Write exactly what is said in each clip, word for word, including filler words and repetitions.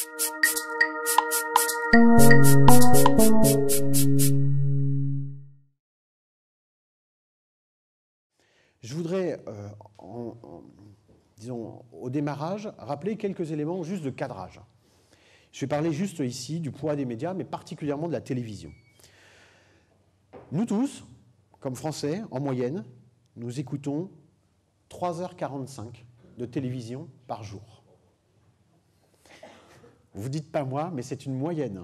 Je voudrais, euh, en, en, disons, au démarrage, rappeler quelques éléments juste de cadrage. Je vais parler juste ici du poids des médias, mais particulièrement de la télévision. Nous tous, comme Français, en moyenne, nous écoutons trois heures quarante-cinq de télévision par jour. Vous ne dites pas moi, mais c'est une moyenne.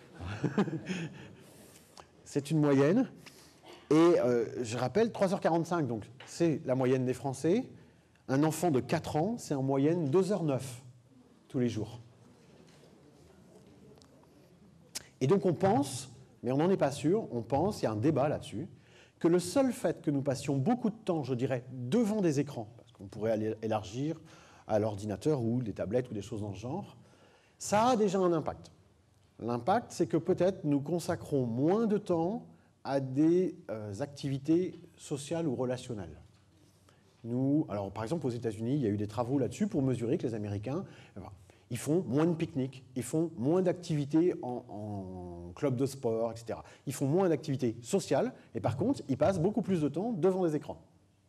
C'est une moyenne. Et euh, je rappelle, trois heures quarante-cinq, donc c'est la moyenne des Français. Un enfant de quatre ans, c'est en moyenne deux heures neuf tous les jours. Et donc on pense, mais on n'en est pas sûr, on pense, il y a un débat là-dessus, que le seul fait que nous passions beaucoup de temps, je dirais, devant des écrans, parce qu'on pourrait aller élargir à l'ordinateur ou des tablettes ou des choses dans ce genre, ça a déjà un impact. L'impact, c'est que peut-être nous consacrons moins de temps à des euh, activités sociales ou relationnelles. Nous, alors par exemple aux États-Unis, il y a eu des travaux là-dessus pour mesurer que les Américains, enfin, ils font moins de pique-niques, ils font moins d'activités en, en club de sport, et cetera. Ils font moins d'activités sociales, et par contre, ils passent beaucoup plus de temps devant des écrans.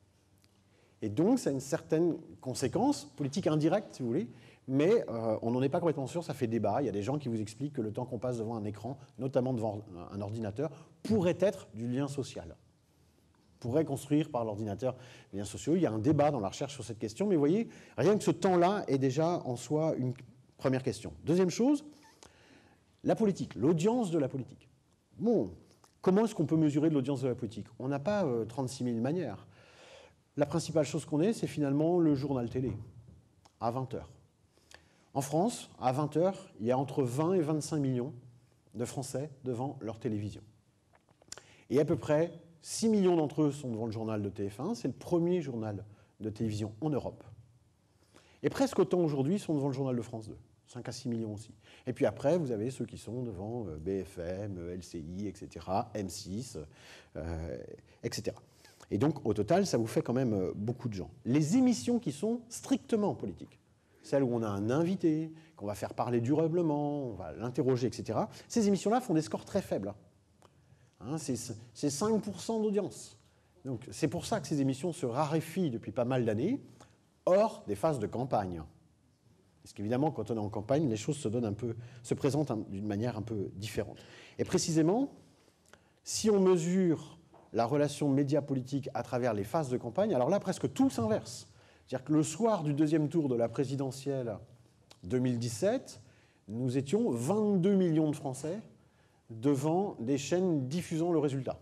Et donc, ça a une certaine conséquence, politique indirecte, si vous voulez, mais euh, on n'en est pas complètement sûr, ça fait débat. Il y a des gens qui vous expliquent que le temps qu'on passe devant un écran, notamment devant un ordinateur, pourrait être du lien social. Pourrait construire par l'ordinateur des liens sociaux. Il y a un débat dans la recherche sur cette question, mais vous voyez, rien que ce temps-là est déjà en soi une première question. Deuxième chose, la politique, l'audience de la politique. Bon, comment est-ce qu'on peut mesurer de l'audience de la politique? On n'a pas euh, trente-six mille manières. La principale chose qu'on ait, c'est finalement le journal télé, à vingt heures. En France, à vingt heures, il y a entre vingt et vingt-cinq millions de Français devant leur télévision. Et à peu près six millions d'entre eux sont devant le journal de T F un. C'est le premier journal de télévision en Europe. Et presque autant aujourd'hui sont devant le journal de France deux. cinq à six millions aussi. Et puis après, vous avez ceux qui sont devant B F M, L C I, et cetera, M six, euh, et cetera. Et donc, au total, ça vous fait quand même beaucoup de gens. Les émissions qui sont strictement politiques, celles où on a un invité, qu'on va faire parler durablement, on va l'interroger, et cetera, ces émissions-là font des scores très faibles. Hein, c'est cinq pour cent d'audience. Donc, c'est pour ça que ces émissions se raréfient depuis pas mal d'années, hors des phases de campagne. Parce qu'évidemment, quand on est en campagne, les choses se, donnent un peu, se présentent d'une manière un peu différente. Et précisément, si on mesure la relation média-politique à travers les phases de campagne, alors là, presque tout s'inverse. C'est-à-dire que le soir du deuxième tour de la présidentielle deux mille dix-sept, nous étions vingt-deux millions de Français devant des chaînes diffusant le résultat.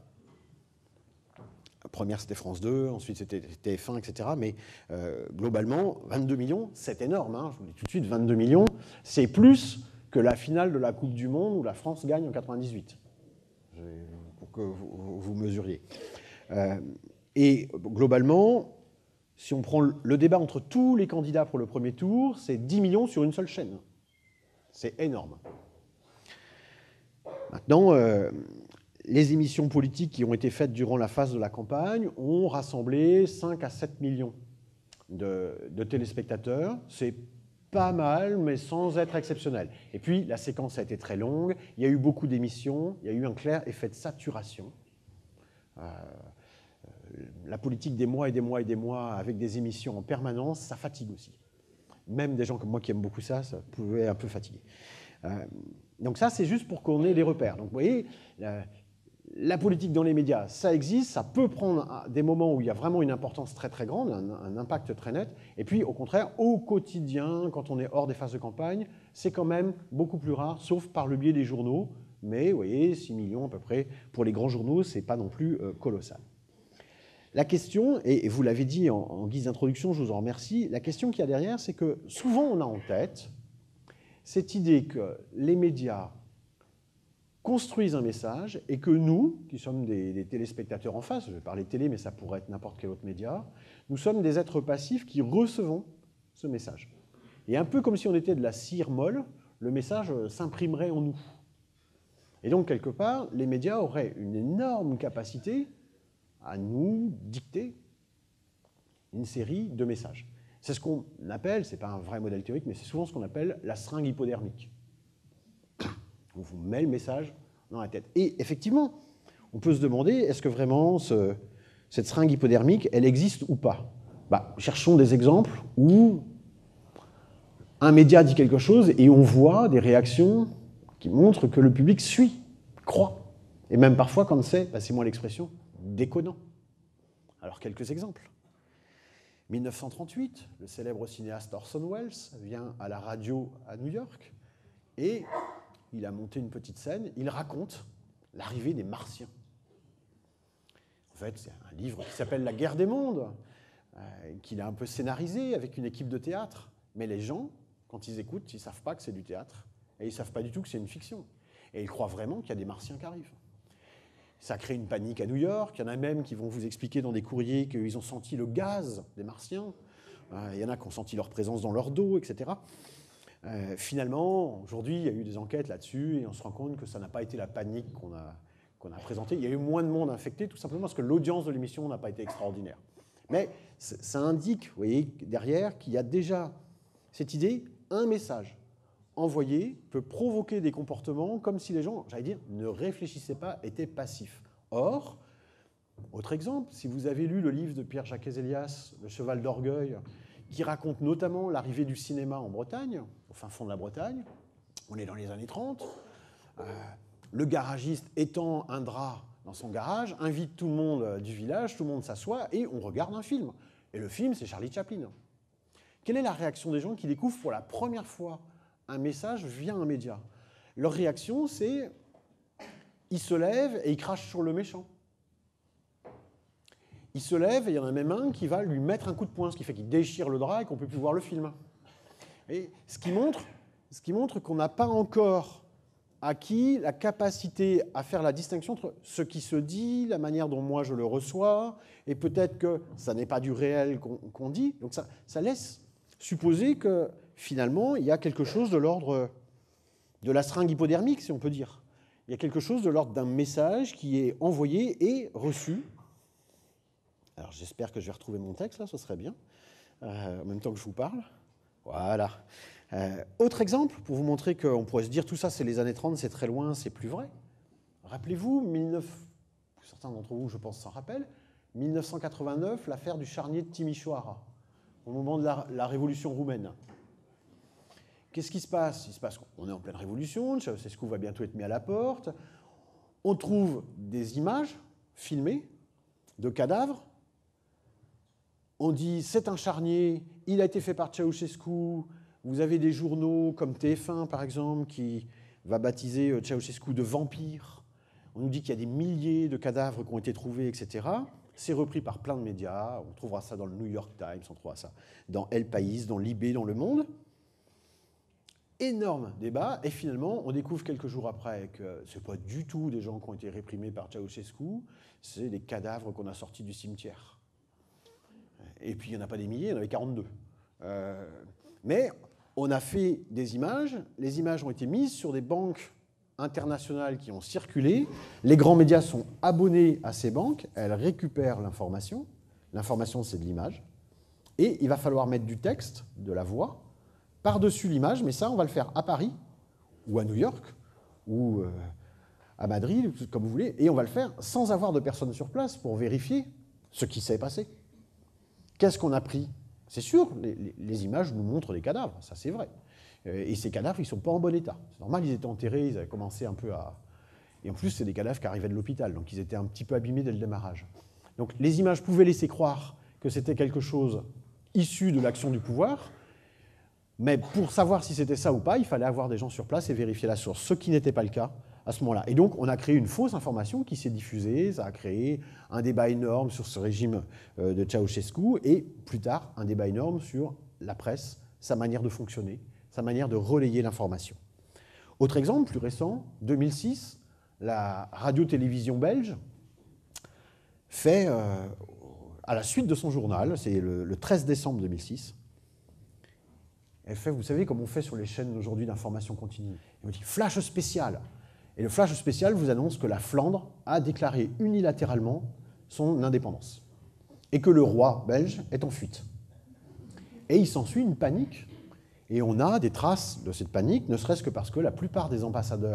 La première, c'était France deux, ensuite c'était T F un, et cetera. Mais euh, globalement, vingt-deux millions, c'est énorme. Hein, je vous le dis tout de suite, vingt-deux millions, c'est plus que la finale de la Coupe du Monde où la France gagne en quatre-vingt-dix-huit. Pour que vous, vous mesuriez. Euh, et globalement, si on prend le débat entre tous les candidats pour le premier tour, c'est dix millions sur une seule chaîne. C'est énorme. Maintenant, euh, les émissions politiques qui ont été faites durant la phase de la campagne ont rassemblé cinq à sept millions de, de téléspectateurs. C'est pas mal, mais sans être exceptionnel. Et puis, la séquence a été très longue, il y a eu beaucoup d'émissions, il y a eu un clair effet de saturation. Euh, la politique des mois et des mois et des mois avec des émissions en permanence, ça fatigue aussi. Même des gens comme moi qui aiment beaucoup ça, ça pouvait un peu fatiguer. Euh, donc ça, c'est juste pour qu'on ait des repères. Donc vous voyez, la, la politique dans les médias, ça existe, ça peut prendre des moments où il y a vraiment une importance très très grande, un, un impact très net, et puis au contraire, au quotidien, quand on est hors des phases de campagne, c'est quand même beaucoup plus rare, sauf par le biais des journaux, mais vous voyez, six millions à peu près, pour les grands journaux, c'est pas non plus euh, colossal. La question, et vous l'avez dit en, en guise d'introduction, je vous en remercie, la question qu'il y a derrière, c'est que souvent on a en tête cette idée que les médias construisent un message et que nous, qui sommes des, des téléspectateurs en face, je vais parler télé, mais ça pourrait être n'importe quel autre média, nous sommes des êtres passifs qui recevons ce message. Et un peu comme si on était de la cire molle, le message s'imprimerait en nous. Et donc, quelque part, les médias auraient une énorme capacité à nous dicter une série de messages. C'est ce qu'on appelle, ce n'est pas un vrai modèle théorique, mais c'est souvent ce qu'on appelle la seringue hypodermique. on vous met le message dans la tête. Et effectivement, on peut se demander, est-ce que vraiment ce, cette seringue hypodermique, elle existe ou pas? Bah, cherchons des exemples où un média dit quelque chose et on voit des réactions qui montrent que le public suit, croit. Et même parfois quand c'est, passez-moi l'expression, déconnant. Alors quelques exemples. mille neuf cent trente-huit, le célèbre cinéaste Orson Welles vient à la radio à New York et il a monté une petite scène, il raconte l'arrivée des Martiens. En fait, c'est un livre qui s'appelle La guerre des mondes, euh, qu'il a un peu scénarisé avec une équipe de théâtre. Mais les gens, quand ils écoutent, ils ne savent pas que c'est du théâtre. Et ils ne savent pas du tout que c'est une fiction. Et ils croient vraiment qu'il y a des Martiens qui arrivent. Ça crée une panique à New York. Il y en a même qui vont vous expliquer dans des courriers qu'ils ont senti le gaz des Martiens. Euh, il y en a qui ont senti leur présence dans leur dos, et cetera. Euh, finalement, aujourd'hui, il y a eu des enquêtes là-dessus et on se rend compte que ça n'a pas été la panique qu'on a, qu'on a présentée. Il y a eu moins de monde infecté, tout simplement parce que l'audience de l'émission n'a pas été extraordinaire. Mais ça indique, vous voyez, derrière, qu'il y a déjà cette idée, un message envoyé peut provoquer des comportements comme si les gens, j'allais dire, ne réfléchissaient pas, étaient passifs. Or, autre exemple, si vous avez lu le livre de Pierre-Jacques Ezelias, Le cheval d'orgueil, qui raconte notamment l'arrivée du cinéma en Bretagne, au fin fond de la Bretagne, on est dans les années trente, euh, le garagiste étend un drap dans son garage, invite tout le monde du village, tout le monde s'assoit et on regarde un film. Et le film, c'est Charlie Chaplin. Quelle est la réaction des gens qui découvrent pour la première fois un message via un média? Leur réaction, c'est ils se lèvent et ils crachent sur le méchant. Il se lève et il y en a même un qui va lui mettre un coup de poing, ce qui fait qu'il déchire le drap et qu'on ne peut plus voir le film. Et ce qui montre, ce qui montre qu'on n'a pas encore acquis la capacité à faire la distinction entre ce qui se dit, la manière dont moi je le reçois, et peut-être que ça n'est pas du réel qu'on qu'on dit. Donc ça, ça laisse supposer que finalement il y a quelque chose de l'ordre de la seringue hypodermique, si on peut dire. Il y a quelque chose de l'ordre d'un message qui est envoyé et reçu. Alors j'espère que je vais retrouver mon texte, là, ce serait bien, euh, en même temps que je vous parle. Voilà. Euh, autre exemple, pour vous montrer qu'on pourrait se dire tout ça, c'est les années trente, c'est très loin, c'est plus vrai. Rappelez-vous, mille neuf cents, certains d'entre vous, je pense, s'en rappellent, mille neuf cent quatre-vingt-neuf, l'affaire du charnier de Timișoara, au moment de la, la révolution roumaine. Qu'est-ce qui se passe? Il se passe qu'on est en pleine révolution, Ceausescu va bientôt être mis à la porte. On trouve des images filmées de cadavres. On dit c'est un charnier, il a été fait par Ceausescu. Vous avez des journaux comme T F un, par exemple, qui va baptiser Ceausescu de vampire. On nous dit qu'il y a des milliers de cadavres qui ont été trouvés, et cetera. C'est repris par plein de médias. On trouvera ça dans le New York Times, on trouvera ça dans El País, dans Libé, dans Le Monde. Énorme débat. Et finalement, on découvre quelques jours après que ce n'est pas du tout des gens qui ont été réprimés par Ceausescu, c'est des cadavres qu'on a sortis du cimetière. Et puis, il n'y en a pas des milliers, il y en avait quarante-deux. Euh, mais on a fait des images. Les images ont été mises sur des banques internationales qui ont circulé. Les grands médias sont abonnés à ces banques. Elles récupèrent l'information. L'information, c'est de l'image. Et il va falloir mettre du texte, de la voix, par-dessus l'image. Mais ça, on va le faire à Paris, ou à New York, ou euh, à Madrid, comme vous voulez. Et on va le faire sans avoir de personnes sur place pour vérifier ce qui s'est passé. Qu'est-ce qu'on a pris? C'est sûr, les, les, les images nous montrent des cadavres, ça c'est vrai. Et ces cadavres, ils ne sont pas en bon état. C'est normal, ils étaient enterrés, ils avaient commencé un peu à... Et en plus, c'est des cadavres qui arrivaient de l'hôpital, donc ils étaient un petit peu abîmés dès le démarrage. Donc les images pouvaient laisser croire que c'était quelque chose issu de l'action du pouvoir, mais pour savoir si c'était ça ou pas, il fallait avoir des gens sur place et vérifier la source, ce qui n'était pas le cas à ce moment-là. Et donc, on a créé une fausse information qui s'est diffusée, ça a créé un débat énorme sur ce régime de Ceausescu, et plus tard, un débat énorme sur la presse, sa manière de fonctionner, sa manière de relayer l'information. Autre exemple, plus récent, deux mille six, la radio-télévision belge fait, euh, à la suite de son journal, c'est le, le treize décembre deux mille six, elle fait, vous savez, comme on fait sur les chaînes aujourd'hui d'information continue, on dit « flash spécial ». Et le flash spécial vous annonce que la Flandre a déclaré unilatéralement son indépendance et que le roi belge est en fuite. Et il s'ensuit une panique, et on a des traces de cette panique, ne serait-ce que parce que la plupart des ambassadeurs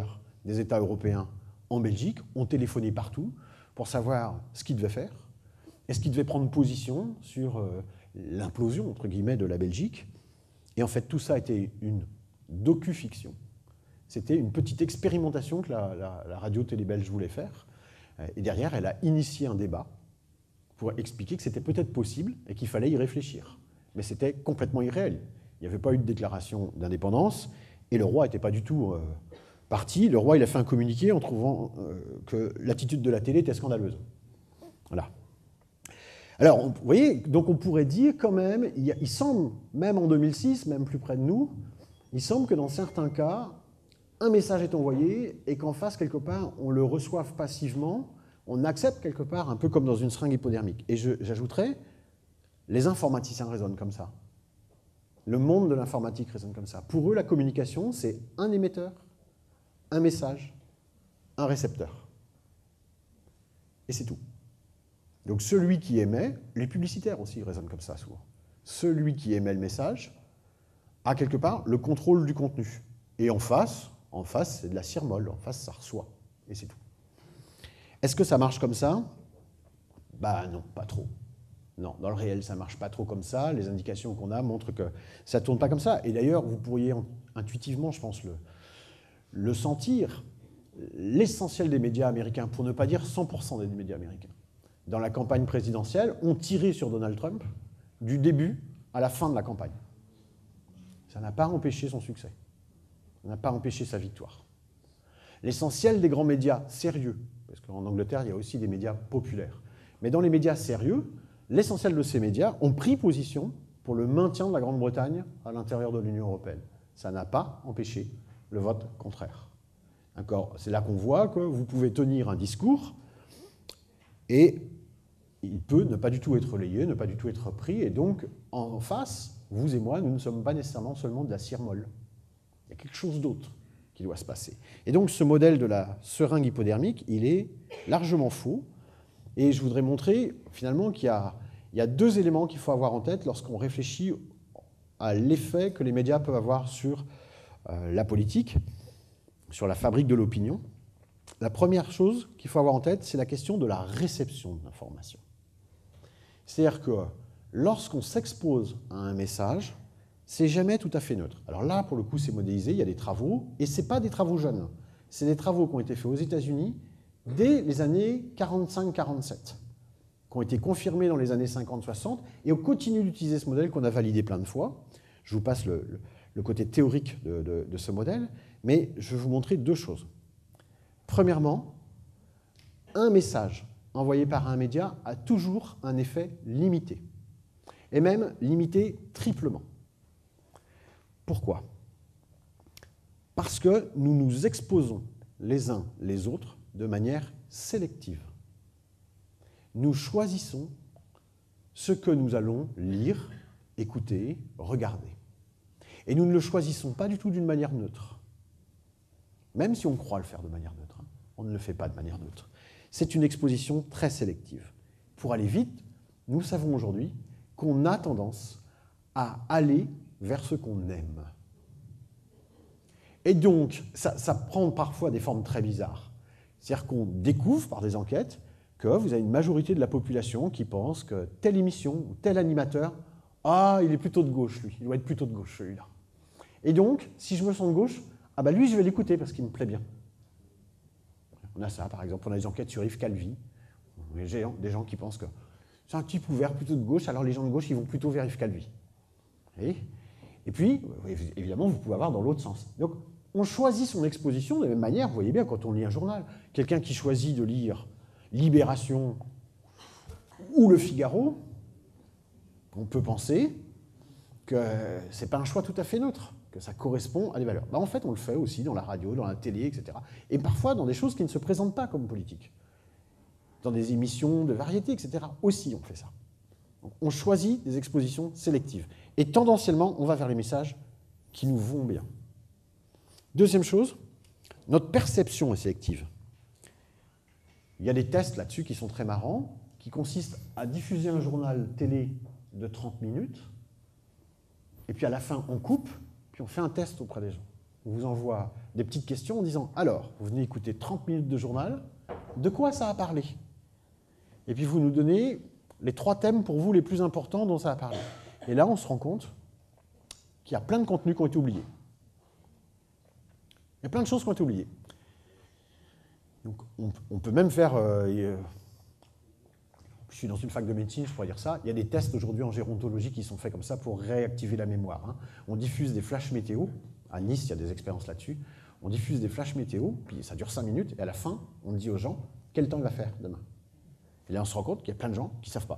des États européens en Belgique, ont téléphoné partout pour savoir ce qu'ils devaient faire. Est-ce qu'ils devaient prendre position sur euh, l'implosion, entre guillemets, de la Belgique? Et en fait, tout ça était une docu-fiction. C'était une petite expérimentation que la, la, la radio-télé belge voulait faire. Et derrière, elle a initié un débat pour expliquer que c'était peut-être possible et qu'il fallait y réfléchir. Mais c'était complètement irréel. Il n'y avait pas eu de déclaration d'indépendance et le roi n'était pas du tout euh, parti. Le roi, il a fait un communiqué en trouvant euh, que l'attitude de la télé était scandaleuse. Voilà. Alors, on, vous voyez, donc on pourrait dire quand même, il, y a, il semble, même en deux mille six, même plus près de nous, il semble que dans certains cas, un message est envoyé et qu'en face, quelque part, on le reçoive passivement, on accepte quelque part, un peu comme dans une seringue hypodermique. Et j'ajouterais, les informaticiens raisonnent comme ça. Le monde de l'informatique raisonne comme ça. Pour eux, la communication, c'est un émetteur, un message, un récepteur. Et c'est tout. Donc celui qui émet, les publicitaires aussi raisonnent comme ça souvent. Celui qui émet le message a quelque part le contrôle du contenu. Et en face, en face, c'est de la cire molle, en face, ça reçoit. Et c'est tout. Est-ce que ça marche comme ça? Bah non, pas trop. Non, dans le réel, ça ne marche pas trop comme ça. Les indications qu'on a montrent que ça ne tourne pas comme ça. Et d'ailleurs, vous pourriez intuitivement, je pense, le, le sentir. L'essentiel des médias américains, pour ne pas dire cent pour cent des médias américains, dans la campagne présidentielle, ont tiré sur Donald Trump du début à la fin de la campagne. Ça n'a pas empêché son succès. Ça n'a pas empêché sa victoire. L'essentiel des grands médias sérieux, parce qu'en Angleterre, il y a aussi des médias populaires, mais dans les médias sérieux, l'essentiel de ces médias ont pris position pour le maintien de la Grande-Bretagne à l'intérieur de l'Union européenne. Ça n'a pas empêché le vote contraire. C'est là qu'on voit que vous pouvez tenir un discours et il peut ne pas du tout être relayé, ne pas du tout être pris, et donc en face, vous et moi, nous ne sommes pas nécessairement seulement de la cire molle. Il y a quelque chose d'autre qui doit se passer. Et donc ce modèle de la seringue hypodermique, il est largement faux. Et je voudrais montrer finalement qu'il y a, il y a deux éléments qu'il faut avoir en tête lorsqu'on réfléchit à l'effet que les médias peuvent avoir sur euh, la politique, sur la fabrique de l'opinion. La première chose qu'il faut avoir en tête, c'est la question de la réception de l'information. C'est-à-dire que lorsqu'on s'expose à un message, c'est jamais tout à fait neutre. Alors là, pour le coup, c'est modélisé, il y a des travaux, et ce n'est pas des travaux jeunes, c'est des travaux qui ont été faits aux États-Unis dès les années quarante-cinq quarante-sept, qui ont été confirmés dans les années cinquante soixante, et on continue d'utiliser ce modèle qu'on a validé plein de fois. Je vous passe le, le, le côté théorique de, de, de ce modèle, mais je vais vous montrer deux choses. Premièrement, un message envoyé par un média a toujours un effet limité, et même limité triplement. Pourquoi? Parce que nous nous exposons les uns les autres de manière sélective. Nous choisissons ce que nous allons lire, écouter, regarder. Et nous ne le choisissons pas du tout d'une manière neutre. Même si on croit le faire de manière neutre, hein, on ne le fait pas de manière neutre. C'est une exposition très sélective. Pour aller vite, nous savons aujourd'hui qu'on a tendance à aller vers ce qu'on aime. Et donc, ça, ça prend parfois des formes très bizarres. C'est-à-dire qu'on découvre par des enquêtes que vous avez une majorité de la population qui pense que telle émission ou tel animateur, ah, il est plutôt de gauche, lui, il doit être plutôt de gauche, celui-là. Et donc, si je me sens de gauche, ah bah lui, je vais l'écouter parce qu'il me plaît bien. On a ça, par exemple, on a des enquêtes sur Yves Calvi, des gens, des gens qui pensent que c'est un type ouvert plutôt de gauche, alors les gens de gauche, ils vont plutôt vers Yves Calvi. Et, et puis, évidemment, vous pouvez avoir dans l'autre sens. Donc, on choisit son exposition de la même manière, vous voyez bien, quand on lit un journal. Quelqu'un qui choisit de lire Libération ou Le Figaro, on peut penser que ce n'est pas un choix tout à fait neutre, que ça correspond à des valeurs. Ben, en fait, on le fait aussi dans la radio, dans la télé, et cetera. Et parfois dans des choses qui ne se présentent pas comme politiques. Dans des émissions de variété, et cetera. Aussi, on fait ça. Donc, on choisit des expositions sélectives. Et tendanciellement, on va vers les messages qui nous vont bien. Deuxième chose, notre perception est sélective. Il y a des tests là-dessus qui sont très marrants, qui consistent à diffuser un journal télé de trente minutes, et puis à la fin, on coupe, puis on fait un test auprès des gens. on vous envoie des petites questions en disant « Alors, vous venez écouter trente minutes de journal, de quoi ça a parlé ?» Et puis vous nous donnez les trois thèmes pour vous les plus importants dont ça a parlé. Et là, on se rend compte qu'il y a plein de contenus qui ont été oubliés. Il y a plein de choses qui ont été oubliées. Donc, on, on peut même faire... Euh, euh, je suis dans une fac de médecine, je pourrais dire ça. Il y a des tests aujourd'hui en gérontologie qui sont faits comme ça pour réactiver la mémoire. Hein. On diffuse des flashs météo. À Nice, il y a des expériences là-dessus. On diffuse des flashs météo, puis ça dure cinq minutes, et à la fin, on dit aux gens quel temps il va faire demain. Et là, on se rend compte qu'il y a plein de gens qui ne savent pas.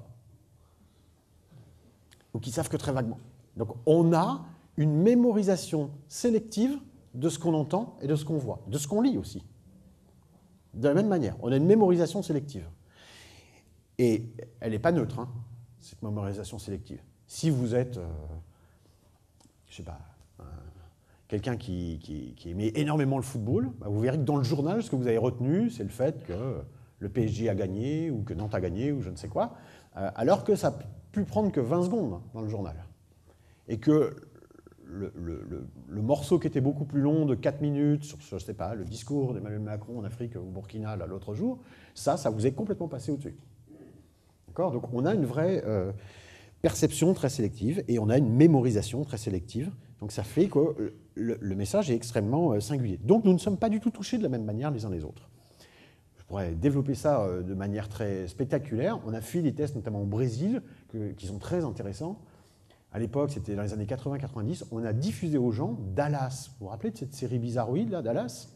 Ou qui ne savent que très vaguement. Donc, on a une mémorisation sélective de ce qu'on entend et de ce qu'on voit, de ce qu'on lit aussi. De la même manière, on a une mémorisation sélective. Et elle n'est pas neutre, hein, cette mémorisation sélective. Si vous êtes, euh, je ne sais pas, euh, quelqu'un qui, qui, qui aimait énormément le football, bah vous verrez que dans le journal, ce que vous avez retenu, c'est le fait que le P S G a gagné, ou que Nantes a gagné, ou je ne sais quoi, euh, alors que ça a pu prendre que vingt secondes dans le journal. Et que le, le, le, le morceau qui était beaucoup plus long, de quatre minutes, sur, je ne sais pas, le discours d'Emmanuel Macron en Afrique, au Burkina, l'autre jour, ça, ça vous est complètement passé au-dessus. Donc on a une vraie euh, perception très sélective et on a une mémorisation très sélective. Donc ça fait que le, le message est extrêmement euh, singulier. Donc nous ne sommes pas du tout touchés de la même manière les uns les autres. Je pourrais développer ça euh, de manière très spectaculaire. On a fait des tests notamment au Brésil que, qui sont très intéressants. À l'époque, c'était dans les années quatre-vingt quatre-vingt-dix, on a diffusé aux gens Dallas. Vous vous rappelez de cette série bizarroïde, là, Dallas?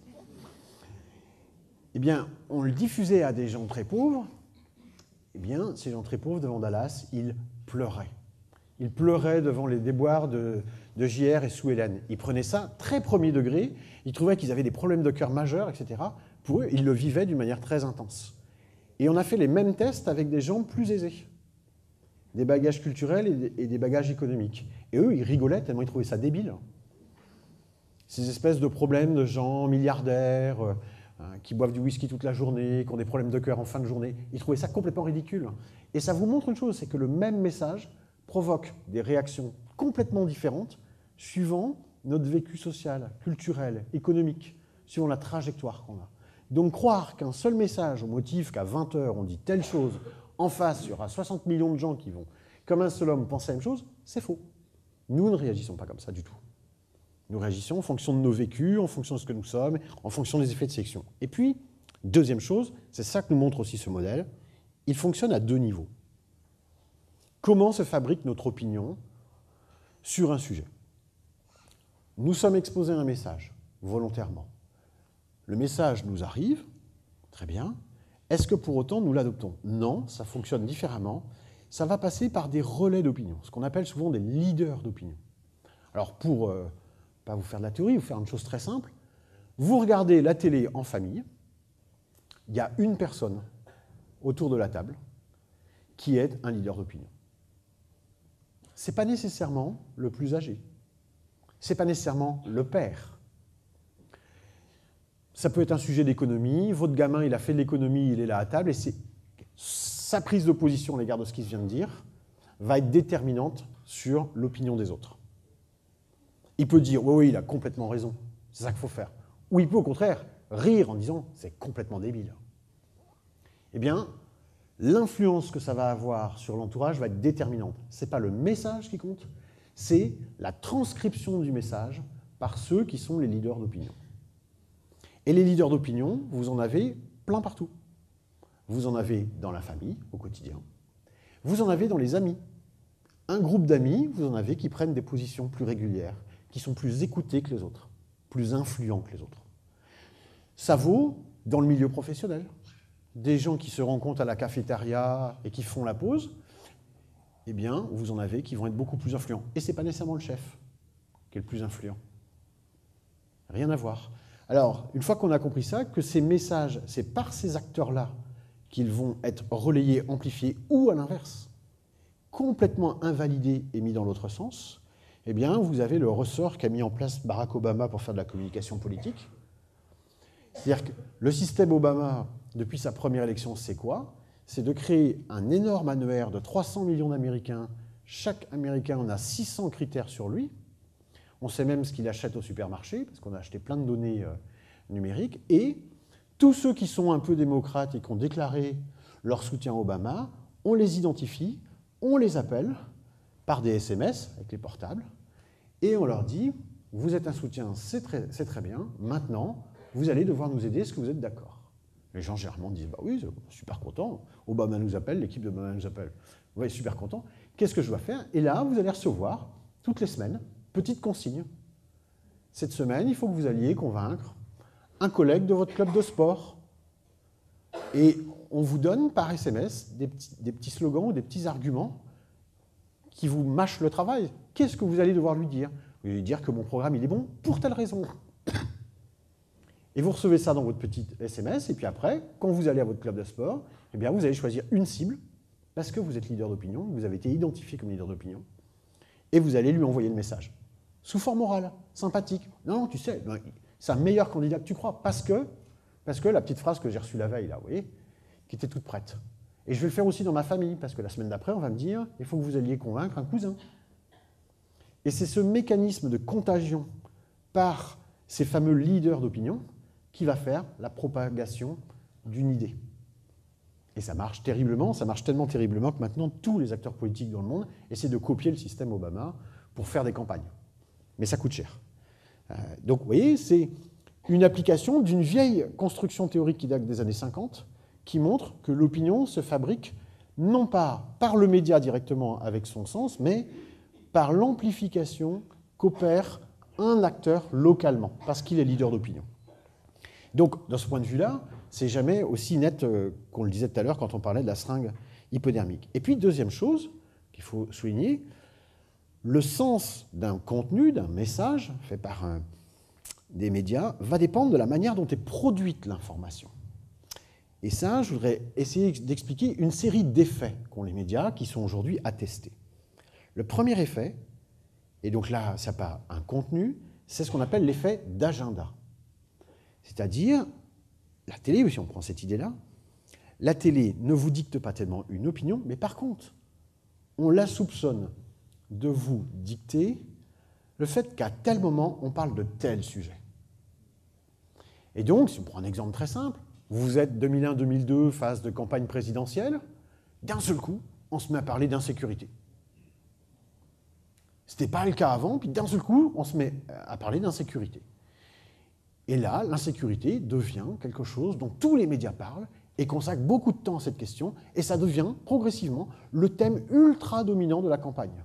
Eh bien, on le diffusait à des gens très pauvres. Eh bien, ces gens très pauvres, devant Dallas, ils pleuraient. Ils pleuraient devant les déboires de, de J R et Sue Ellen. Ils prenaient ça très premier degré, ils trouvaient qu'ils avaient des problèmes de cœur majeurs, et cetera. Pour eux, ils le vivaient d'une manière très intense. Et on a fait les mêmes tests avec des gens plus aisés, des bagages culturels et des, et des bagages économiques. Et eux, ils rigolaient tellement ils trouvaient ça débile. Ces espèces de problèmes de gens milliardaires, euh, qui boivent du whisky toute la journée, qui ont des problèmes de cœur en fin de journée. Ils trouvaient ça complètement ridicule. Et ça vous montre une chose, c'est que le même message provoque des réactions complètement différentes suivant notre vécu social, culturel, économique, suivant la trajectoire qu'on a. Donc croire qu'un seul message au motif qu'à vingt heures on dit telle chose, en face il y aura soixante millions de gens qui vont, comme un seul homme, penser la même chose, c'est faux. Nous ne réagissons pas comme ça du tout. Nous réagissons en fonction de nos vécus, en fonction de ce que nous sommes, en fonction des effets de sélection. Et puis, deuxième chose, c'est ça que nous montre aussi ce modèle, il fonctionne à deux niveaux. Comment se fabrique notre opinion sur un sujet? Nous sommes exposés à un message, volontairement. Le message nous arrive, très bien. Est-ce que pour autant nous l'adoptons? Non, ça fonctionne différemment. Ça va passer par des relais d'opinion, ce qu'on appelle souvent des leaders d'opinion. Alors pour... Euh, pas vous faire de la théorie, vous faire une chose très simple. Vous regardez la télé en famille, il y a une personne autour de la table qui est un leader d'opinion. Ce n'est pas nécessairement le plus âgé. Ce n'est pas nécessairement le père. Ça peut être un sujet d'économie. Votre gamin, il a fait de l'économie, il est là à table, et c'est sa prise de position à l'égard de ce qu'il vient de dire va être déterminante sur l'opinion des autres. Il peut dire, oui, oui, il a complètement raison, c'est ça qu'il faut faire. Ou il peut au contraire rire en disant, c'est complètement débile. Eh bien, l'influence que ça va avoir sur l'entourage va être déterminante. Ce n'est pas le message qui compte, c'est la transcription du message par ceux qui sont les leaders d'opinion. Et les leaders d'opinion, vous en avez plein partout. Vous en avez dans la famille, au quotidien. Vous en avez dans les amis. Un groupe d'amis, vous en avez qui prennent des positions plus régulières, qui sont plus écoutés que les autres, plus influents que les autres. Ça vaut dans le milieu professionnel. Des gens qui se rencontrent à la cafétéria et qui font la pause, eh bien, vous en avez qui vont être beaucoup plus influents. Et ce n'est pas nécessairement le chef qui est le plus influent. Rien à voir. Alors, une fois qu'on a compris ça, que ces messages, c'est par ces acteurs-là qu'ils vont être relayés, amplifiés, ou à l'inverse, complètement invalidés et mis dans l'autre sens, eh bien, vous avez le ressort qu'a mis en place Barack Obama pour faire de la communication politique. C'est-à-dire que le système Obama, depuis sa première élection, c'est quoi? C'est de créer un énorme annuaire de trois cents millions d'Américains. Chaque Américain en a six cents critères sur lui. On sait même ce qu'il achète au supermarché, parce qu'on a acheté plein de données euh, numériques. Et tous ceux qui sont un peu démocrates et qui ont déclaré leur soutien à Obama, on les identifie, on les appelle par des S M S avec les portables, et on leur dit, vous êtes un soutien, c'est très, c'est très bien, maintenant, vous allez devoir nous aider, est-ce que vous êtes d'accord? Les gens généralement disent, bah oui, super content, Obama nous appelle, l'équipe d'Obama nous appelle, oui, super content, qu'est-ce que je dois faire? Et là, vous allez recevoir, toutes les semaines, petite consigne. Cette semaine, il faut que vous alliez convaincre un collègue de votre club de sport. Et on vous donne par S M S des petits, des petits slogans ou des petits arguments qui vous mâchent le travail. Qu'est-ce que vous allez devoir lui dire? Vous allez lui dire que mon programme il est bon pour telle raison. Et vous recevez ça dans votre petite S M S, et puis après, quand vous allez à votre club de sport, eh bien vous allez choisir une cible, parce que vous êtes leader d'opinion, vous avez été identifié comme leader d'opinion, et vous allez lui envoyer le message. Sous forme orale, sympathique. Non, non, tu sais, c'est un meilleur candidat que tu crois, parce que, parce que la petite phrase que j'ai reçue la veille, là, vous voyez, qui était toute prête. Et je vais le faire aussi dans ma famille, parce que la semaine d'après, on va me dire, il faut que vous alliez convaincre un cousin. Et c'est ce mécanisme de contagion par ces fameux leaders d'opinion qui va faire la propagation d'une idée. Et ça marche terriblement, ça marche tellement terriblement que maintenant, tous les acteurs politiques dans le monde essaient de copier le système Obama pour faire des campagnes. Mais ça coûte cher. Euh, donc, vous voyez, c'est une application d'une vieille construction théorique qui date des années cinquante, qui montre que l'opinion se fabrique non pas par le média directement avec son sens, mais par l'amplification qu'opère un acteur localement, parce qu'il est leader d'opinion. Donc, de ce point de vue-là, c'est jamais aussi net euh, qu'on le disait tout à l'heure quand on parlait de la seringue hypodermique. Et puis, deuxième chose qu'il faut souligner, le sens d'un contenu, d'un message fait par un, des médias va dépendre de la manière dont est produite l'information. Et ça, je voudrais essayer d'expliquer une série d'effets qu'ont les médias qui sont aujourd'hui attestés. Le premier effet, et donc là, ça n'a pas un contenu, c'est ce qu'on appelle l'effet d'agenda. C'est-à-dire, la télé, si on prend cette idée-là, la télé ne vous dicte pas tellement une opinion, mais par contre, on la soupçonne de vous dicter le fait qu'à tel moment, on parle de tel sujet. Et donc, si on prend un exemple très simple, vous êtes deux mille un deux mille deux, phase de campagne présidentielle, d'un seul coup, on se met à parler d'insécurité. Ce n'était pas le cas avant, puis d'un seul coup, on se met à parler d'insécurité. Et là, l'insécurité devient quelque chose dont tous les médias parlent et consacrent beaucoup de temps à cette question, et ça devient progressivement le thème ultra dominant de la campagne.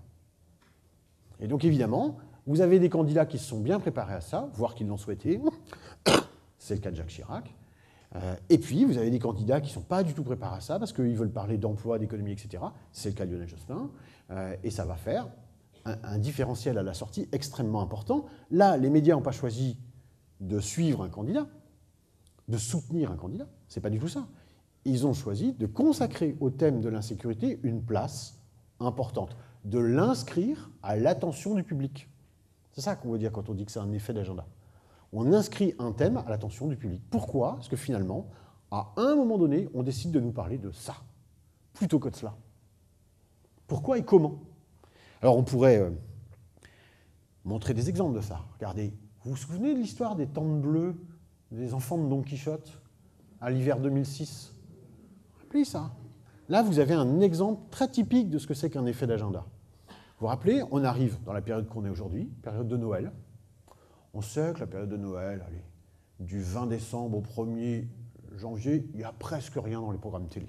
Et donc évidemment, vous avez des candidats qui se sont bien préparés à ça, voire qui l'ont souhaité, c'est le cas de Jacques Chirac, euh, et puis vous avez des candidats qui ne sont pas du tout préparés à ça, parce qu'ils veulent parler d'emploi, d'économie, et cetera, c'est le cas de Lionel Jospin, euh, et ça va faire un, un différentiel à la sortie extrêmement important. Là, les médias n'ont pas choisi de suivre un candidat, de soutenir un candidat, c'est pas du tout ça. Ils ont choisi de consacrer au thème de l'insécurité une place importante, de l'inscrire à l'attention du public. C'est ça qu'on veut dire quand on dit que c'est un effet d'agenda. On inscrit un thème à l'attention du public. Pourquoi? Parce que finalement, à un moment donné, on décide de nous parler de ça, plutôt que de cela. Pourquoi et comment? Alors on pourrait euh, montrer des exemples de ça. Regardez, vous vous souvenez de l'histoire des tentes bleues, des enfants de Don Quichotte, à l'hiver deux mille six? Rappelez ça. Là, vous avez un exemple très typique de ce que c'est qu'un effet d'agenda. Vous vous rappelez, on arrive dans la période qu'on est aujourd'hui, période de Noël. On sait que la période de Noël, allez, du vingt décembre au premier janvier, il n'y a presque rien dans les programmes télé.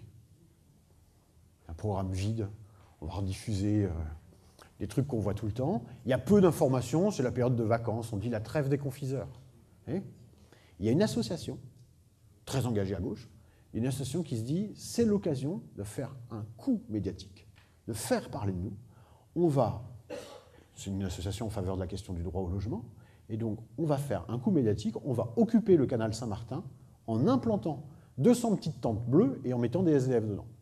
Un programme vide, on va rediffuser euh, des trucs qu'on voit tout le temps. Il y a peu d'informations, c'est la période de vacances, on dit la trêve des confiseurs. Et il y a une association, très engagée à gauche, une association qui se dit, c'est l'occasion de faire un coup médiatique, de faire parler de nous. On va, c'est une association en faveur de la question du droit au logement, et donc on va faire un coup médiatique, on va occuper le canal Saint-Martin en implantant deux cents petites tentes bleues et en mettant des S D F dedans.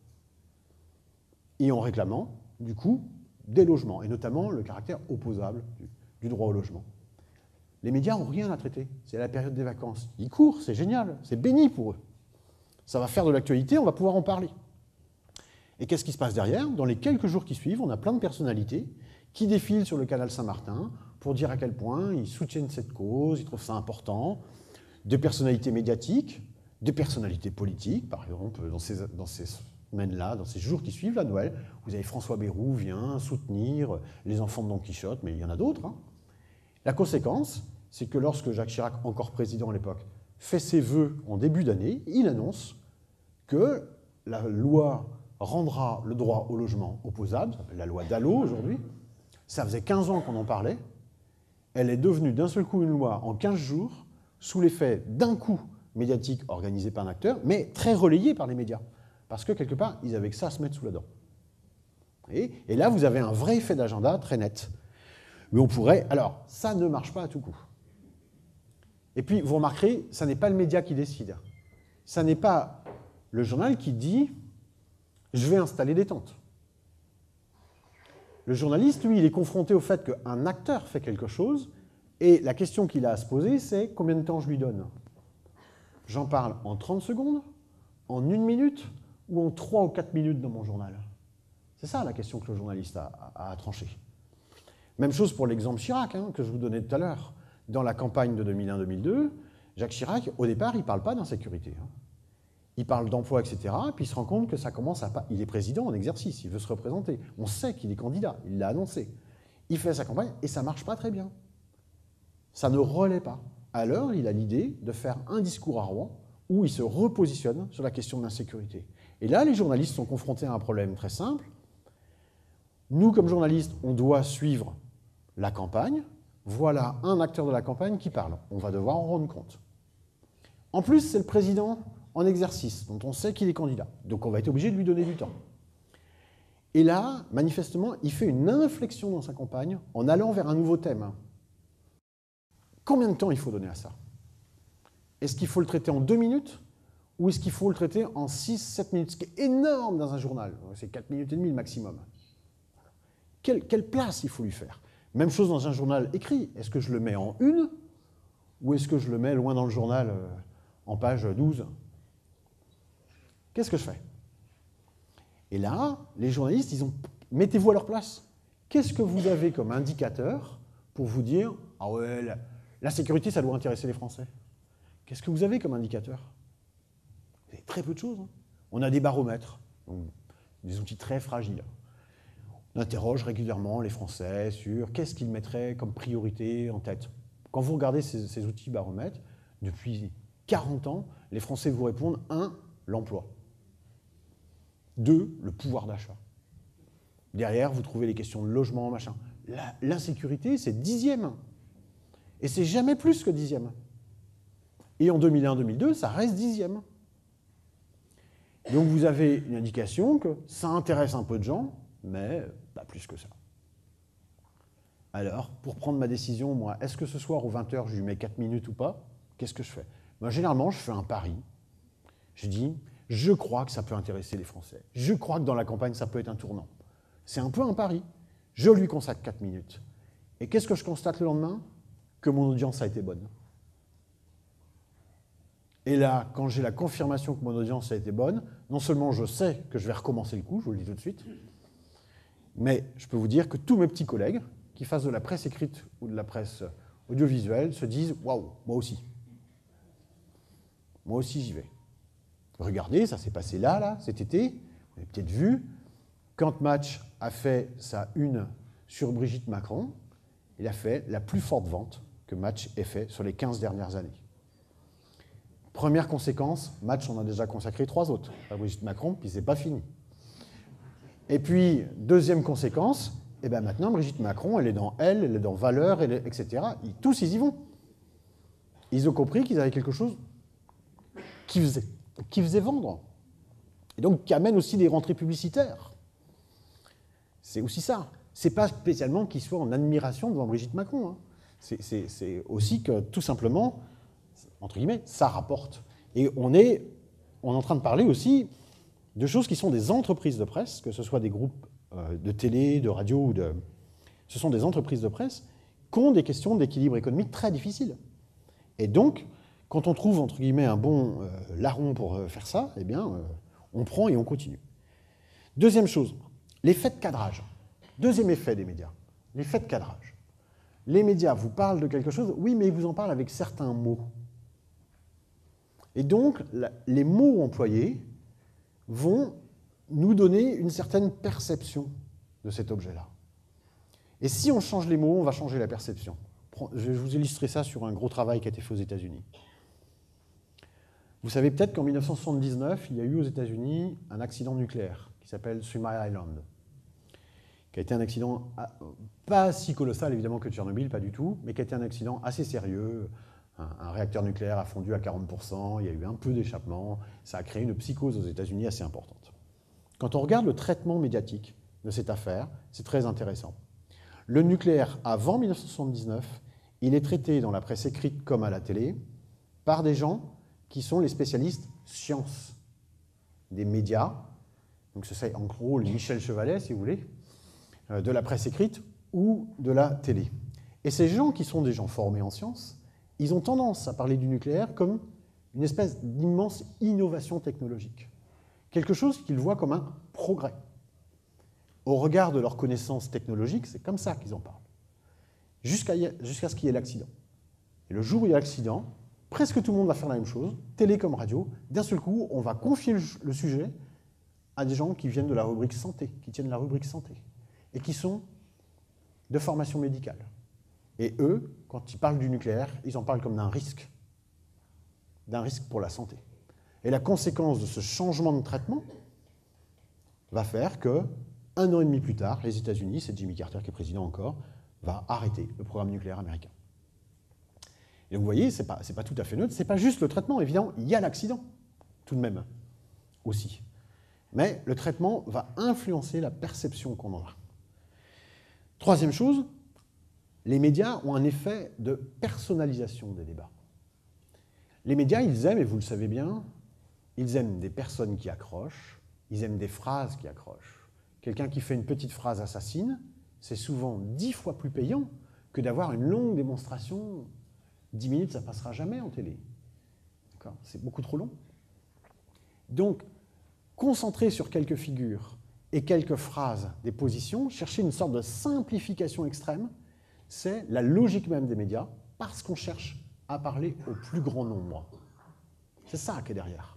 Et en réclamant, du coup, des logements, et notamment le caractère opposable du, du droit au logement. Les médias n'ont rien à traiter, c'est la période des vacances. Ils courent, c'est génial, c'est béni pour eux. Ça va faire de l'actualité, on va pouvoir en parler. Et qu'est-ce qui se passe derrière? Dans les quelques jours qui suivent, on a plein de personnalités qui défilent sur le canal Saint-Martin pour dire à quel point ils soutiennent cette cause, ils trouvent ça important. Des personnalités médiatiques, des personnalités politiques, par exemple, dans ces, dans ces semaines-là, dans ces jours qui suivent la Noël, vous avez François Bayrou vient soutenir les enfants de Don Quichotte, mais il y en a d'autres. Hein. La conséquence, c'est que lorsque Jacques Chirac, encore président à l'époque, fait ses vœux en début d'année, il annonce que la loi rendra le droit au logement opposable, ça s'appelle la loi Dallot aujourd'hui. Ça faisait quinze ans qu'on en parlait. Elle est devenue d'un seul coup une loi en quinze jours, sous l'effet d'un coup médiatique organisé par un acteur, mais très relayé par les médias. Parce que quelque part, ils avaient que ça à se mettre sous la dent. Et, et là, vous avez un vrai effet d'agenda très net. Mais on pourrait... Alors, ça ne marche pas à tout coup. Et puis, vous remarquerez, ça n'est pas le média qui décide. Ça n'est pas le journal qui dit « je vais installer des tentes ». Le journaliste, lui, il est confronté au fait qu'un acteur fait quelque chose, et la question qu'il a à se poser, c'est combien de temps je lui donne? J'en parle en trente secondes, en une minute, ou en trois ou quatre minutes dans mon journal? C'est ça la question que le journaliste a, a, a tranché. Même chose pour l'exemple Chirac, hein, que je vous donnais tout à l'heure. Dans la campagne de deux mille un deux mille deux, Jacques Chirac, au départ, il ne parle pas d'insécurité. Hein. Il parle d'emploi, et cetera, puis il se rend compte que ça commence à pas... Il est président en exercice, il veut se représenter. On sait qu'il est candidat, il l'a annoncé. Il fait sa campagne et ça ne marche pas très bien. Ça ne relaie pas. Alors, il a l'idée de faire un discours à Rouen où il se repositionne sur la question de l'insécurité. Et là, les journalistes sont confrontés à un problème très simple. Nous, comme journalistes, on doit suivre la campagne. Voilà un acteur de la campagne qui parle. On va devoir en rendre compte. En plus, c'est le président en exercice, dont on sait qu'il est candidat. Donc on va être obligé de lui donner du temps. Et là, manifestement, il fait une inflexion dans sa campagne en allant vers un nouveau thème. Combien de temps il faut donner à ça? Est-ce qu'il faut le traiter en deux minutes ou est-ce qu'il faut le traiter en six sept minutes? Ce qui est énorme dans un journal. C'est quatre minutes et demie le maximum. Quelle, quelle place il faut lui faire? Même chose dans un journal écrit. Est-ce que je le mets en une ou est-ce que je le mets loin dans le journal euh, en page douze? Qu'est-ce que je fais? Et là, les journalistes, ils ont... mettez-vous à leur place. Qu'est-ce que vous avez comme indicateur pour vous dire « Ah ouais, la, la sécurité, ça doit intéresser les Français ». Qu'est-ce que vous avez comme indicateur? Vous avez très peu de choses. Hein. On a des baromètres, donc des outils très fragiles. On interroge régulièrement les Français sur qu'est-ce qu'ils mettraient comme priorité en tête. Quand vous regardez ces, ces outils baromètres, depuis quarante ans, les Français vous répondent un, l'emploi. Deux, le pouvoir d'achat. Derrière, vous trouvez les questions de logement, machin. L'insécurité, c'est dixième. Et c'est jamais plus que dixième. Et en deux mille un deux mille deux, ça reste dixième. Donc vous avez une indication que ça intéresse un peu de gens, mais pas plus que ça. Alors, pour prendre ma décision, moi, est-ce que ce soir, aux vingt heures, je lui mets quatre minutes ou pas? Qu'est-ce que je fais? Moi, généralement, je fais un pari. Je dis, je crois que ça peut intéresser les Français. Je crois que dans la campagne, ça peut être un tournant. C'est un peu un pari. Je lui consacre quatre minutes. Et qu'est-ce que je constate le lendemain? Que mon audience a été bonne. Et là, quand j'ai la confirmation que mon audience a été bonne, non seulement je sais que je vais recommencer le coup, je vous le dis tout de suite, mais je peux vous dire que tous mes petits collègues, qui fassent de la presse écrite ou de la presse audiovisuelle, se disent « Waouh, moi aussi. Moi aussi, j'y vais. » Regardez, ça s'est passé là, là, cet été. Vous avez peut-être vu, quand Match a fait sa une sur Brigitte Macron, il a fait la plus forte vente que Match ait fait sur les quinze dernières années. Première conséquence, Match en a déjà consacré trois autres à Brigitte Macron, puis c'est pas fini. Et puis, deuxième conséquence, et bien maintenant, Brigitte Macron, elle est dans Elle, elle est dans Valeurs, elle est, et cetera. Ils, tous, ils y vont. Ils ont compris qu'ils avaient quelque chose qui faisait, qui faisait vendre. Et donc, qui amène aussi des rentrées publicitaires. C'est aussi ça. C'est pas spécialement qu'ils soient en admiration devant Brigitte Macron. Hein. C'est aussi que, tout simplement, entre guillemets, ça rapporte. Et on est, on est en train de parler aussi de choses qui sont des entreprises de presse, que ce soit des groupes euh, de télé, de radio, ou de... ce sont des entreprises de presse qui ont des questions d'équilibre économique très difficiles. Et donc, quand on trouve, entre guillemets, un bon euh, larron pour euh, faire ça, eh bien, euh, on prend et on continue. Deuxième chose, l'effet de cadrage. Deuxième effet des médias, l'effet de cadrage. Les médias vous parlent de quelque chose, oui, mais ils vous en parlent avec certains mots. Et donc, la, les mots employés vont nous donner une certaine perception de cet objet-là. Et si on change les mots, on va changer la perception. Je vais vous illustrer ça sur un gros travail qui a été fait aux États-Unis. Vous savez peut-être qu'en mille neuf cent soixante-dix-neuf, il y a eu aux États-Unis un accident nucléaire qui s'appelle Three Mile Island, qui a été un accident pas si colossal évidemment que Tchernobyl, pas du tout, mais qui a été un accident assez sérieux. Un, un réacteur nucléaire a fondu à quarante pour cent, il y a eu un peu d'échappement, ça a créé une psychose aux États-Unis assez importante. Quand on regarde le traitement médiatique de cette affaire, c'est très intéressant. Le nucléaire, avant mille neuf cent soixante-dix-neuf, il est traité dans la presse écrite comme à la télé par des gens qui sont les spécialistes sciences des médias. Donc c'est en gros le Michel Chevalet, si vous voulez, de la presse écrite ou de la télé. Et ces gens qui sont des gens formés en sciences, ils ont tendance à parler du nucléaire comme une espèce d'immense innovation technologique. Quelque chose qu'ils voient comme un progrès. Au regard de leurs connaissances technologiques, c'est comme ça qu'ils en parlent. Jusqu'à jusqu'à ce qu'il y ait l'accident. Et le jour où il y a l'accident, presque tout le monde va faire la même chose, télé comme radio. D'un seul coup, on va confier le sujet à des gens qui viennent de la rubrique santé, qui tiennent la rubrique santé, et qui sont de formation médicale. Et eux, quand ils parlent du nucléaire, ils en parlent comme d'un risque, d'un risque pour la santé. Et la conséquence de ce changement de traitement va faire que, un an et demi plus tard, les États-Unis, c'est Jimmy Carter qui est président encore, va arrêter le programme nucléaire américain. Et donc vous voyez, ce n'est pas, c'est pas tout à fait neutre, ce n'est pas juste le traitement, évidemment, il y a l'accident, tout de même, aussi. Mais le traitement va influencer la perception qu'on en a. Troisième chose, les médias ont un effet de personnalisation des débats. Les médias, ils aiment, et vous le savez bien, ils aiment des personnes qui accrochent, ils aiment des phrases qui accrochent. Quelqu'un qui fait une petite phrase assassine, c'est souvent dix fois plus payant que d'avoir une longue démonstration. Dix minutes, ça ne passera jamais en télé. C'est beaucoup trop long. Donc, concentrer sur quelques figures et quelques phrases, des positions, chercher une sorte de simplification extrême, c'est la logique même des médias, parce qu'on cherche à parler au plus grand nombre. C'est ça qui est derrière.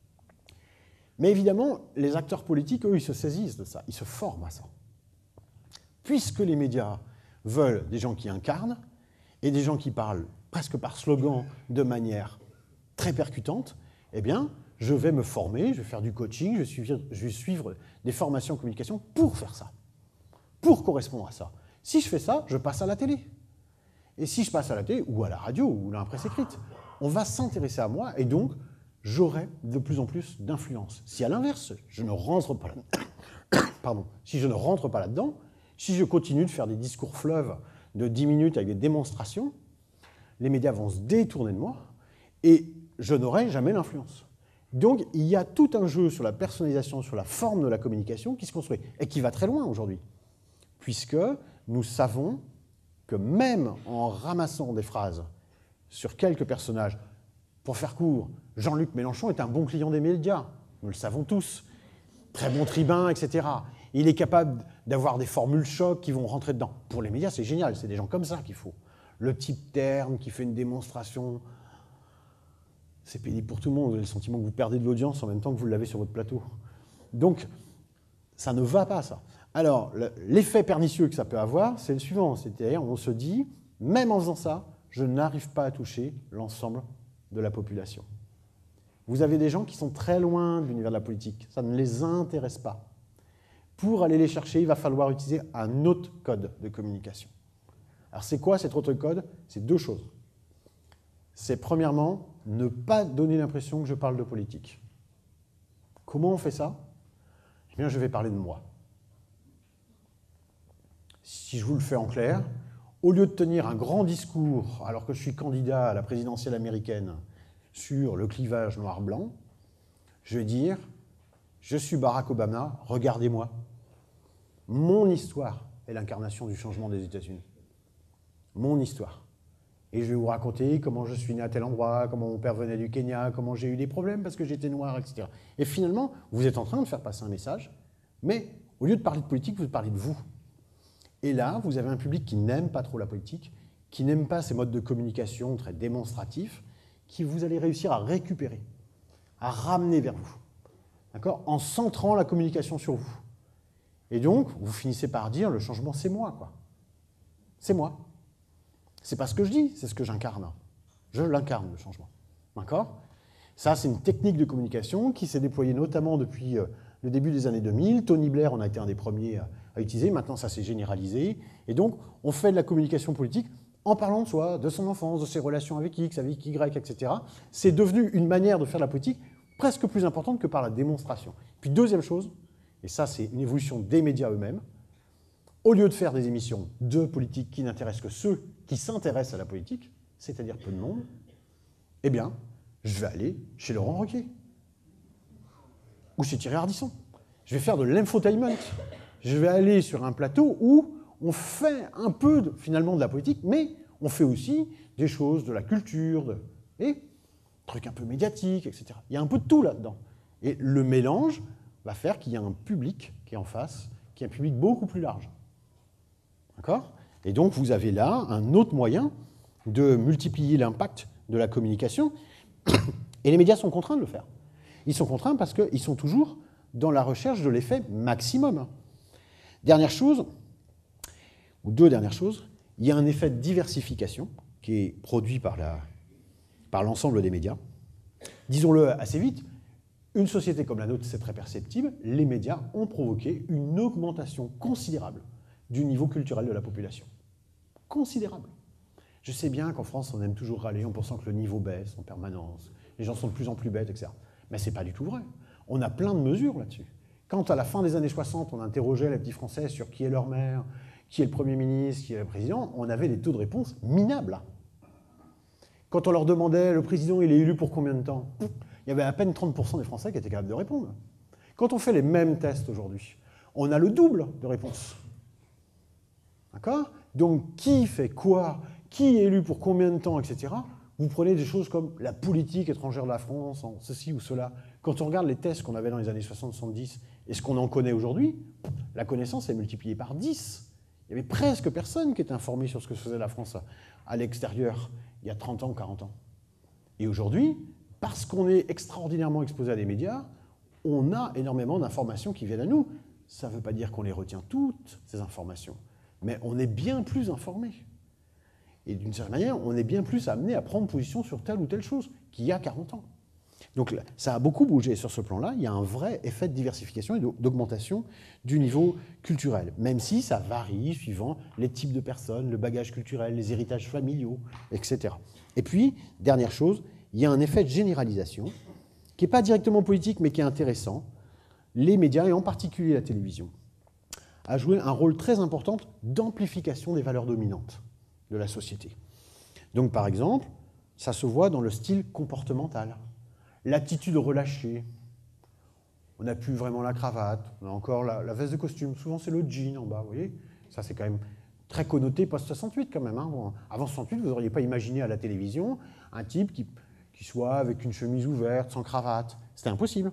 Mais évidemment, les acteurs politiques, eux, ils se saisissent de ça, ils se forment à ça. Puisque les médias veulent des gens qui incarnent et des gens qui parlent presque par slogan de manière très percutante, eh bien, je vais me former, je vais faire du coaching, je vais suivre, je vais suivre des formations en communication pour faire ça, pour correspondre à ça. Si je fais ça, je passe à la télé. Et si je passe à la télé, ou à la radio, ou à la presse écrite, on va s'intéresser à moi, et donc, j'aurai de plus en plus d'influence. Si à l'inverse, je ne rentre pas là Pardon. Si je ne rentre pas là-dedans, si je continue de faire des discours fleuves de dix minutes avec des démonstrations, les médias vont se détourner de moi, et je n'aurai jamais l'influence. Donc, il y a tout un jeu sur la personnalisation, sur la forme de la communication qui se construit, et qui va très loin aujourd'hui, puisque nous savons que même en ramassant des phrases sur quelques personnages, pour faire court, Jean-Luc Mélenchon est un bon client des médias, nous le savons tous, très bon tribun, et cetera. Il est capable d'avoir des formules chocs qui vont rentrer dedans. Pour les médias, c'est génial, c'est des gens comme ça qu'il faut. Le type terme qui fait une démonstration, c'est pénible pour tout le monde, vous avez le sentiment que vous perdez de l'audience en même temps que vous l'avez sur votre plateau. Donc, ça ne va pas, ça. Alors, l'effet pernicieux que ça peut avoir, c'est le suivant, c'est-à-dire on se dit, même en faisant ça, je n'arrive pas à toucher l'ensemble de la population. Vous avez des gens qui sont très loin de l'univers de la politique, ça ne les intéresse pas. Pour aller les chercher, il va falloir utiliser un autre code de communication. Alors c'est quoi cet autre code? C'est deux choses. C'est premièrement, ne pas donner l'impression que je parle de politique. Comment on fait ça? Eh bien, je vais parler de moi. Si je vous le fais en clair, au lieu de tenir un grand discours, alors que je suis candidat à la présidentielle américaine, sur le clivage noir-blanc, je vais dire, je suis Barack Obama, regardez-moi. Mon histoire est l'incarnation du changement des États-Unis. Mon histoire. Et je vais vous raconter comment je suis né à tel endroit, comment mon père venait du Kenya, comment j'ai eu des problèmes parce que j'étais noir, et cetera. Et finalement, vous êtes en train de faire passer un message, mais au lieu de parler de politique, vous parlez de vous. Et là, vous avez un public qui n'aime pas trop la politique, qui n'aime pas ces modes de communication très démonstratifs, qui vous allez réussir à récupérer, à ramener vers vous, d'accord, en centrant la communication sur vous. Et donc, vous finissez par dire, le changement, c'est moi, quoi. C'est moi. C'est pas ce que je dis, c'est ce que j'incarne. Je l'incarne, le changement. D'accord ? Ça, c'est une technique de communication qui s'est déployée notamment depuis euh, le début des années deux mille. Tony Blair en a été un des premiers à, à utiliser. Maintenant, ça s'est généralisé. Et donc, on fait de la communication politique en parlant de soi, de son enfance, de ses relations avec X, avec Y, et cetera. C'est devenu une manière de faire de la politique presque plus importante que par la démonstration. Puis, deuxième chose, et ça, c'est une évolution des médias eux-mêmes, au lieu de faire des émissions de politique qui n'intéressent que ceux qui s'intéressent à la politique, c'est-à-dire peu de monde, eh bien, je vais aller chez Laurent Ruquier ou chez Thierry Ardisson. Je vais faire de l'infotainment. Je vais aller sur un plateau où on fait un peu, de, finalement, de la politique, mais on fait aussi des choses, de la culture, de, et trucs un peu médiatiques, et cetera. Il y a un peu de tout là-dedans. Et le mélange va faire qu'il y a un public qui est en face, qui est un public beaucoup plus large. D'accord ? Et donc, vous avez là un autre moyen de multiplier l'impact de la communication. Et les médias sont contraints de le faire. Ils sont contraints parce qu'ils sont toujours dans la recherche de l'effet maximum. Dernière chose, ou deux dernières choses, il y a un effet de diversification qui est produit par, la, par l'ensemble des médias. Disons-le assez vite, une société comme la nôtre, c'est très perceptible, les médias ont provoqué une augmentation considérable du niveau culturel de la population. Considérable. Je sais bien qu'en France, on aime toujours râler en pensant que le niveau baisse en permanence, les gens sont de plus en plus bêtes, et cetera. Mais ce n'est pas du tout vrai. On a plein de mesures là-dessus. Quand, à la fin des années soixante, on interrogeait les petits Français sur qui est leur maire, qui est le Premier ministre, qui est le président, on avait des taux de réponse minables. Quand on leur demandait, le président, il est élu pour combien de temps ? Il y avait à peine trente pour cent des Français qui étaient capables de répondre. Quand on fait les mêmes tests aujourd'hui, on a le double de réponses. D'accord ? Donc, qui fait quoi ? Qui est élu pour combien de temps, et cetera. Vous prenez des choses comme la politique étrangère de la France, en ceci ou cela. Quand on regarde les tests qu'on avait dans les années soixante soixante-dix et ce qu'on en connaît aujourd'hui, la connaissance est multipliée par dix. Il y avait presque personne qui était informé sur ce que faisait la France à l'extérieur il y a trente ans, quarante ans. Et aujourd'hui, parce qu'on est extraordinairement exposé à des médias, on a énormément d'informations qui viennent à nous. Ça ne veut pas dire qu'on les retient toutes, ces informations, mais on est bien plus informé. Et d'une certaine manière, on est bien plus amené à prendre position sur telle ou telle chose qu'il y a quarante ans. Donc ça a beaucoup bougé sur ce plan-là. Il y a un vrai effet de diversification et d'augmentation du niveau culturel, même si ça varie suivant les types de personnes, le bagage culturel, les héritages familiaux, et cetera. Et puis, dernière chose, il y a un effet de généralisation qui n'est pas directement politique, mais qui est intéressant. Les médias, et en particulier la télévision, a joué un rôle très important d'amplification des valeurs dominantes de la société. Donc, par exemple, ça se voit dans le style comportemental, l'attitude relâchée. On n'a plus vraiment la cravate, on a encore la, la veste de costume. Souvent, c'est le jean en bas, vous voyez. Ça, c'est quand même très connoté post-soixante-huit, quand même. Hein. Bon, avant soixante-huit, vous n'auriez pas imaginé à la télévision un type qui, qui soit avec une chemise ouverte, sans cravate. C'était impossible.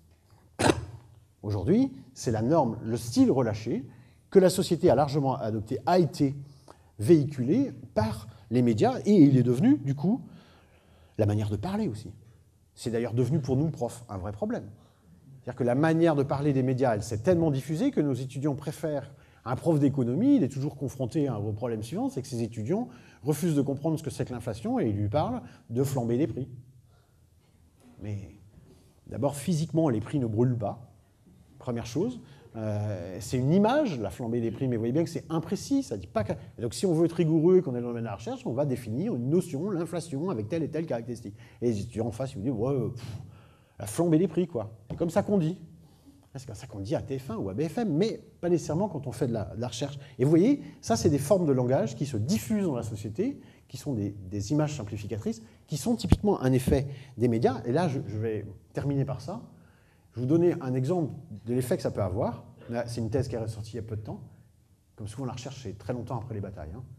Aujourd'hui, c'est la norme, le style relâché, que la société a largement adopté, a été véhiculé par les médias, et il est devenu, du coup, la manière de parler aussi. C'est d'ailleurs devenu pour nous, profs, un vrai problème. C'est-à-dire que la manière de parler des médias, elle s'est tellement diffusée que nos étudiants préfèrent un prof d'économie, il est toujours confronté à un problème suivant, c'est que ses étudiants refusent de comprendre ce que c'est que l'inflation, et il lui parle de flamber des prix. Mais d'abord, physiquement, les prix ne brûlent pas, première chose. Euh, c'est une image, la flambée des prix, mais vous voyez bien que c'est imprécis, ça dit pas que... Donc si on veut être rigoureux et qu'on est dans le domaine de la recherche, on va définir une notion, l'inflation, avec telle et telle caractéristique. Et les étudiants en face, ils vous disent, ouais, pff, la flambée des prix, quoi. C'est comme ça qu'on dit. C'est comme ça qu'on dit à T F un ou à B F M, mais pas nécessairement quand on fait de la, de la recherche. Et vous voyez, ça, c'est des formes de langage qui se diffusent dans la société, qui sont des, des images simplificatrices, qui sont typiquement un effet des médias. Et là, je, je vais terminer par ça. Je vais vous donner un exemple de l'effet que ça peut avoir. C'est une thèse qui est ressortie il y a peu de temps. Comme souvent, la recherche, c'est très longtemps après les batailles. Hein.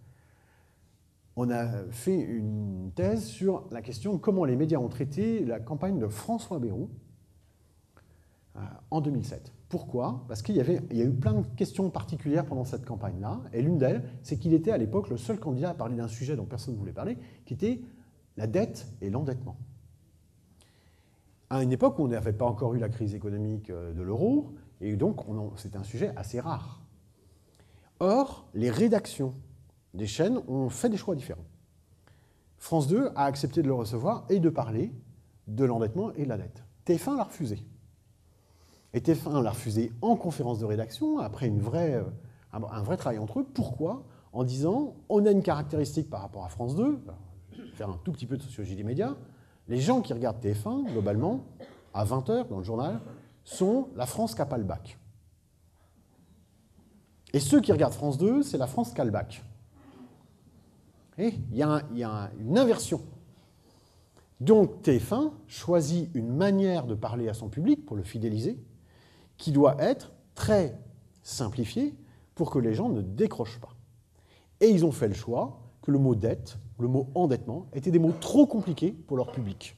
On a fait une thèse sur la question de comment les médias ont traité la campagne de François Bayrou, euh, en deux mille sept. Pourquoi? Parce qu'il y avait, il y a eu plein de questions particulières pendant cette campagne-là, et l'une d'elles, c'est qu'il était à l'époque le seul candidat à parler d'un sujet dont personne ne voulait parler, qui était la dette et l'endettement. À une époque où on n'avait pas encore eu la crise économique de l'euro, et donc c'était un sujet assez rare. Or, les rédactions des chaînes ont fait des choix différents. France deux a accepté de le recevoir et de parler de l'endettement et de la dette. T F un l'a refusé. Et T F un l'a refusé en conférence de rédaction, après une vraie, un vrai travail entre eux. Pourquoi? En disant, on a une caractéristique par rapport à France deux, je vais faire un tout petit peu de sociologie des médias, les gens qui regardent T F un, globalement, à vingt heures dans le journal, sont la France qui n'a pas le bac. Et ceux qui regardent France deux, c'est la France qui a le bac. Et il y a, un, il y a un, une inversion. Donc T F un choisit une manière de parler à son public pour le fidéliser, qui doit être très simplifiée pour que les gens ne décrochent pas. Et ils ont fait le choix que le mot dette, le mot endettement, étaient des mots trop compliqués pour leur public.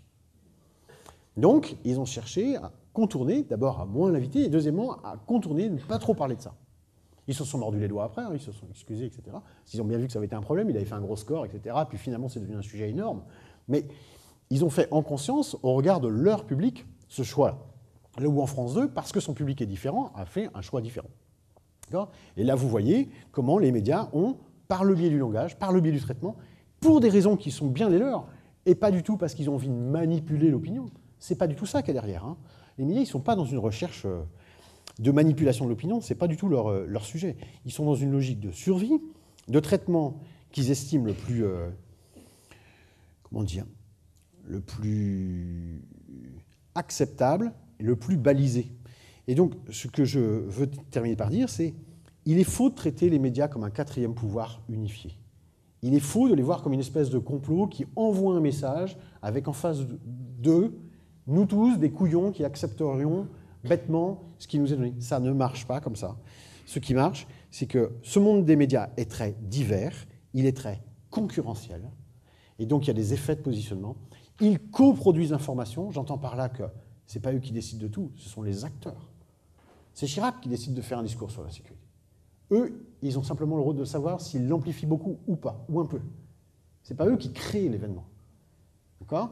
Donc ils ont cherché à contourner, d'abord à moins l'inviter, et deuxièmement à contourner, ne pas trop parler de ça. Ils se sont mordus les doigts après, hein, ils se sont excusés, et cetera. Ils ont bien vu que ça avait été un problème, il avait fait un gros score, et cetera. Puis finalement, c'est devenu un sujet énorme. Mais ils ont fait en conscience, au regard de leur public, ce choix-là. Là où en France deux, parce que son public est différent, a fait un choix différent. Et là, vous voyez comment les médias ont, par le biais du langage, par le biais du traitement, pour des raisons qui sont bien les leurs, et pas du tout parce qu'ils ont envie de manipuler l'opinion. C'est pas du tout ça qu'il y a derrière. Hein. Les médias, ils ne sont pas dans une recherche de manipulation de l'opinion, c'est pas du tout leur, leur sujet. Ils sont dans une logique de survie, de traitement qu'ils estiment le plus, euh, comment dire, le plus acceptable, et le plus balisé. Et donc, ce que je veux terminer par dire, c'est il est faux de traiter les médias comme un quatrième pouvoir unifié. Il est faux de les voir comme une espèce de complot qui envoie un message avec en face d'eux, nous tous, des couillons qui accepterions bêtement ce qui nous est donné. Ça ne marche pas comme ça. Ce qui marche, c'est que ce monde des médias est très divers, il est très concurrentiel, et donc il y a des effets de positionnement. Ils coproduisent l'information, j'entends par là que ce n'est pas eux qui décident de tout, ce sont les acteurs. C'est Chirac qui décide de faire un discours sur la sécurité. Eux, ils ont simplement le rôle de savoir s'ils l'amplifient beaucoup ou pas, ou un peu. Ce n'est pas eux qui créent l'événement. D'accord ?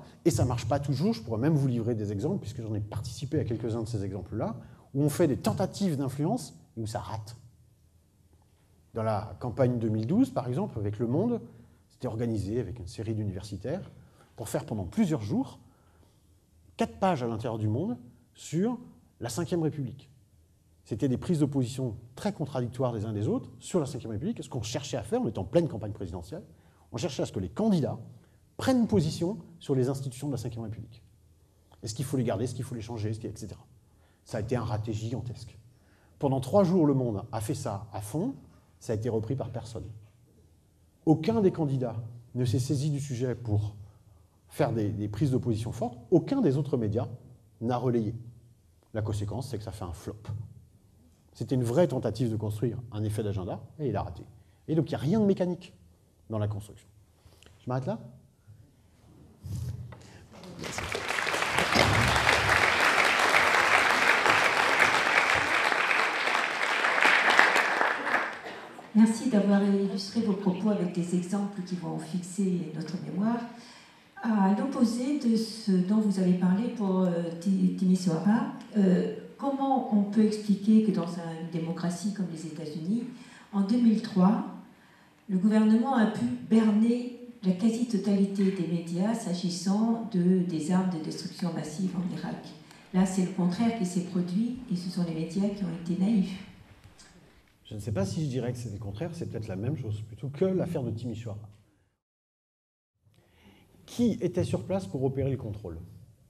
Et ça ne marche pas toujours, je pourrais même vous livrer des exemples, puisque j'en ai participé à quelques-uns de ces exemples-là, où on fait des tentatives d'influence et où ça rate. Dans la campagne deux mille douze, par exemple, avec Le Monde, c'était organisé avec une série d'universitaires pour faire pendant plusieurs jours quatre pages à l'intérieur du Monde sur la cinquième République. C'était des prises de position très contradictoires des uns des autres sur la cinquième République. Ce qu'on cherchait à faire, on était en pleine campagne présidentielle, on cherchait à ce que les candidats prennent position sur les institutions de la cinquième République. Est-ce qu'il faut les garder, est-ce qu'il faut les changer, et cetera. Ça a été un raté gigantesque. Pendant trois jours, Le Monde a fait ça à fond, ça a été repris par personne. Aucun des candidats ne s'est saisi du sujet pour faire des, des prises de position fortes, aucun des autres médias n'a relayé. La conséquence, c'est que ça fait un flop. C'était une vraie tentative de construire un effet d'agenda, et il a raté. Et donc, il n'y a rien de mécanique dans la construction. Je m'arrête là ? Merci. Merci d'avoir illustré vos propos avec des exemples qui vont fixer notre mémoire. À l'opposé de ce dont vous avez parlé pour euh, Timisoara, euh, comment on peut expliquer que dans une démocratie comme les États-Unis, en deux mille trois, le gouvernement a pu berner la quasi-totalité des médias s'agissant de, des armes de destruction massive en Irak? Là, c'est le contraire qui s'est produit et ce sont les médias qui ont été naïfs. Je ne sais pas si je dirais que c'est le contraire, c'est peut-être la même chose, plutôt que l'affaire de Timisoara. Qui était sur place pour opérer le contrôle?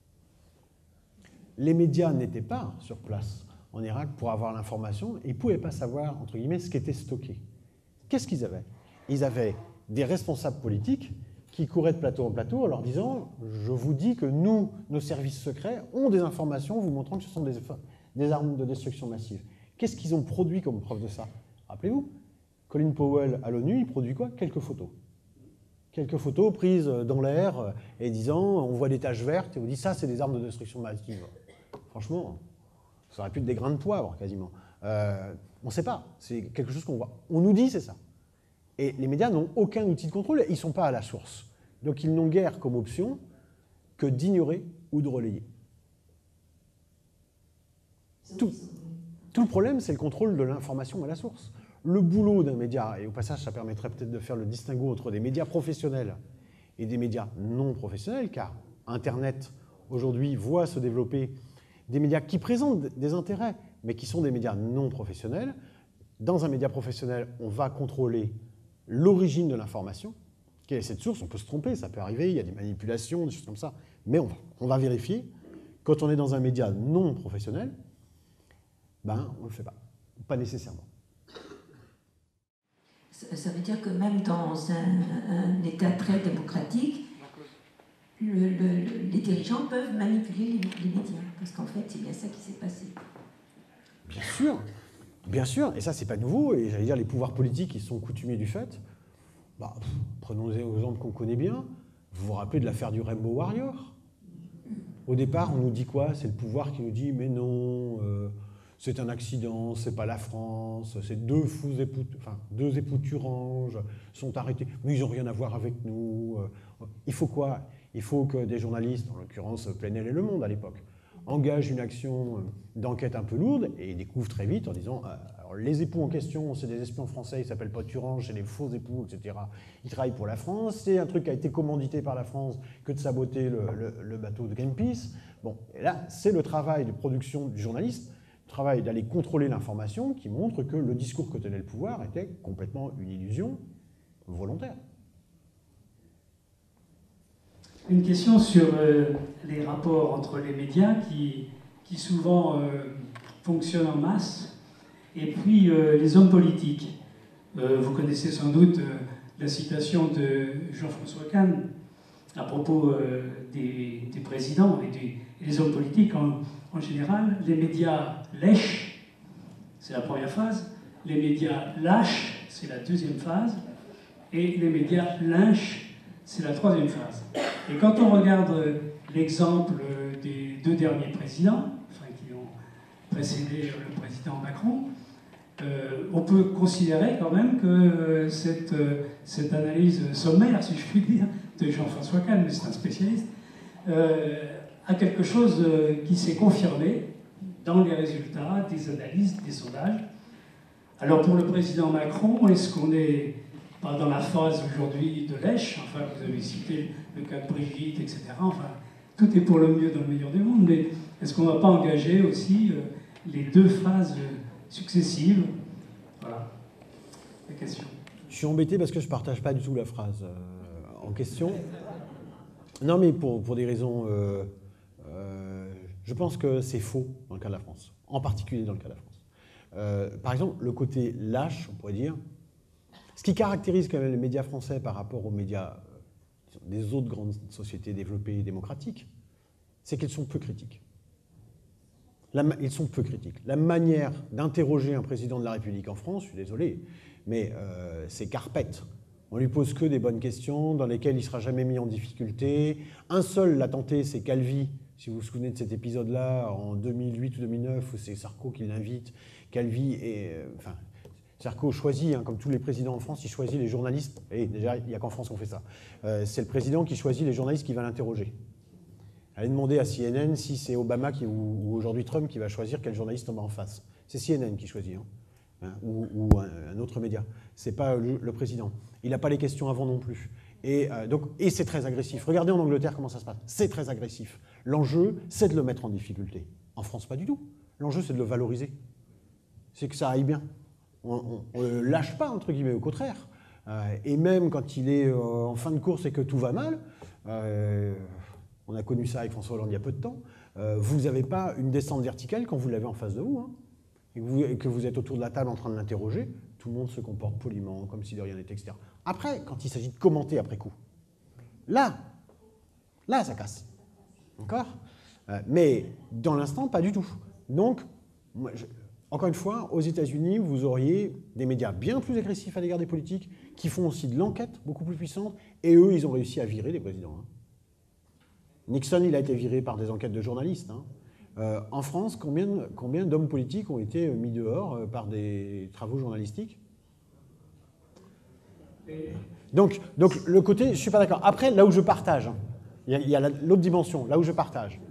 Les médias n'étaient pas sur place en Irak pour avoir l'information et ils ne pouvaient pas savoir, entre guillemets, ce qui était stocké. Qu'est-ce qu'ils avaient? Ils avaient des responsables politiques qui couraient de plateau en plateau en leur disant « Je vous dis que nous, nos services secrets, ont des informations vous montrant que ce sont des, des armes de destruction massive. » Qu'est-ce qu'ils ont produit comme preuve de ça? Rappelez-vous, Colin Powell à l'ONU, il produit quoi? Quelques photos. Quelques photos prises dans l'air et disant on voit des taches vertes et on dit ça c'est des armes de destruction massive. Franchement, Ça aurait pu être des grains de poivre, quasiment. Euh, on ne sait pas. C'est quelque chose qu'on voit. On nous dit c'est ça. Et les médias n'ont aucun outil de contrôle. Ils ne sont pas à la source. Donc ils n'ont guère comme option que d'ignorer ou de relayer. Tout, tout le problème, c'est le contrôle de l'information à la source. Le boulot d'un média, et au passage, ça permettrait peut-être de faire le distinguo entre des médias professionnels et des médias non professionnels, car Internet, aujourd'hui, voit se développer des médias qui présentent des intérêts, mais qui sont des médias non professionnels. Dans un média professionnel, on va contrôler l'origine de l'information. Quelle est cette source? On peut se tromper, ça peut arriver, il y a des manipulations, des choses comme ça. Mais on va, on va vérifier. Quand on est dans un média non professionnel, ben, on ne le fait pas. Pas nécessairement. Ça veut dire que même dans un, un État très démocratique, le, le, les dirigeants peuvent manipuler les, les médias. Parce qu'en fait, c'est bien ça qui s'est passé. Bien sûr, bien sûr. Et ça, c'est pas nouveau. Et j'allais dire, les pouvoirs politiques, ils sont coutumiers du fait. Bah, pff, prenons des exemples qu'on connaît bien. Vous vous rappelez de l'affaire du Rainbow Warrior? Au départ, on nous dit quoi? C'est le pouvoir qui nous dit, mais non... Euh, c'est un accident, c'est pas la France, c'est deux fous époux, enfin, deux époux Turange sont arrêtés, mais ils n'ont rien à voir avec nous. Il faut quoi? Il faut que des journalistes, en l'occurrence Plenel et Le Monde à l'époque, engagent une action d'enquête un peu lourde et ils découvrent très vite en disant euh, alors, les époux en question, c'est des espions français, ils ne s'appellent pas Turange, c'est des faux époux, et cetera. Ils travaillent pour la France, c'est un truc qui a été commandité par la France que de saboter le, le, le bateau de Greenpeace. Bon, et là, c'est le travail de production du journaliste, travail d'aller contrôler l'information qui montre que le discours que tenait le pouvoir était complètement une illusion volontaire. Une question sur euh, les rapports entre les médias qui, qui souvent euh, fonctionnent en masse et puis euh, les hommes politiques. Euh, vous connaissez sans doute euh, la citation de Jean-François Kahn à propos euh, des, des présidents et des, et des hommes politiques en, en général. Les médias lèchent, c'est la première phase. Les médias lâchent, c'est la deuxième phase. Et les médias lynchent, c'est la troisième phase. Et quand on regarde l'exemple des deux derniers présidents, enfin qui ont précédé le président Macron, euh, on peut considérer quand même que cette, cette analyse sommaire, si je puis dire, de Jean-François Kahn, mais c'est un spécialiste, euh, a quelque chose qui s'est confirmé dans les résultats des analyses, des sondages. Alors pour le président Macron, est-ce qu'on est pas dans la phase aujourd'hui de lèche? Enfin, vous avez cité le cas de Brigitte, et cetera. Enfin, tout est pour le mieux dans le meilleur des mondes, mais est-ce qu'on ne va pas engager aussi euh, les deux phases successives? Voilà, la question. Je suis embêté parce que je ne partage pas du tout la phrase euh, en question. Non, mais pour, pour des raisons... Euh, euh, je pense que c'est faux dans le cas de la France, en particulier dans le cas de la France. Euh, par exemple, le côté lâche, on pourrait dire, ce qui caractérise quand même les médias français par rapport aux médias des autres grandes sociétés développées et démocratiques, c'est qu'ils sont peu critiques. La, ils sont peu critiques. La manière d'interroger un président de la République en France, je suis désolé, mais euh, c'est carpette. On lui pose que des bonnes questions dans lesquelles il ne sera jamais mis en difficulté. Un seul l'a tenté, c'est Calvi. Si vous vous souvenez de cet épisode-là, en deux mille huit ou deux mille neuf, où c'est Sarko qui l'invite, Calvi et... Euh, enfin, Sarko choisit, hein, comme tous les présidents en France, il choisit les journalistes. Et déjà, il n'y a qu'en France qu'on fait ça. Euh, c'est le président qui choisit les journalistes qui va l'interroger. Allez demander à C N N si c'est Obama qui, ou, ou aujourd'hui Trump qui va choisir quel journaliste on met en face. C'est C N N qui choisit, hein, hein, ou, ou un, un autre média. C'est pas le, le président. Il n'a pas les questions avant non plus. Et, euh, donc, et c'est très agressif. Regardez en Angleterre comment ça se passe. C'est très agressif. L'enjeu, c'est de le mettre en difficulté. En France, pas du tout. L'enjeu, c'est de le valoriser. C'est que ça aille bien. On ne le lâche pas, entre guillemets, au contraire. Euh, et même quand il est euh, en fin de course et que tout va mal, euh, on a connu ça avec François Hollande il y a peu de temps, euh, vous n'avez pas une descente verticale quand vous l'avez en face de vous, hein, et, que vous, et que vous êtes autour de la table en train de l'interroger, tout le monde se comporte poliment, comme si de rien n'était, et cetera. Après, quand il s'agit de commenter après coup, là, là, ça casse. D'accord ? euh, Mais dans l'instant, pas du tout. Donc, moi, je, encore une fois, aux États-Unis, vous auriez des médias bien plus agressifs à l'égard des politiques, qui font aussi de l'enquête beaucoup plus puissante, et eux, ils ont réussi à virer les présidents. Hein. Nixon, il a été viré par des enquêtes de journalistes. Hein. Euh, en France, combien, combien d'hommes politiques ont été mis dehors euh, par des travaux journalistiques? donc, donc, le côté, je ne suis pas d'accord. Après, là où je partage, hein, il y a, il y a l'autre dimension, là où je partage.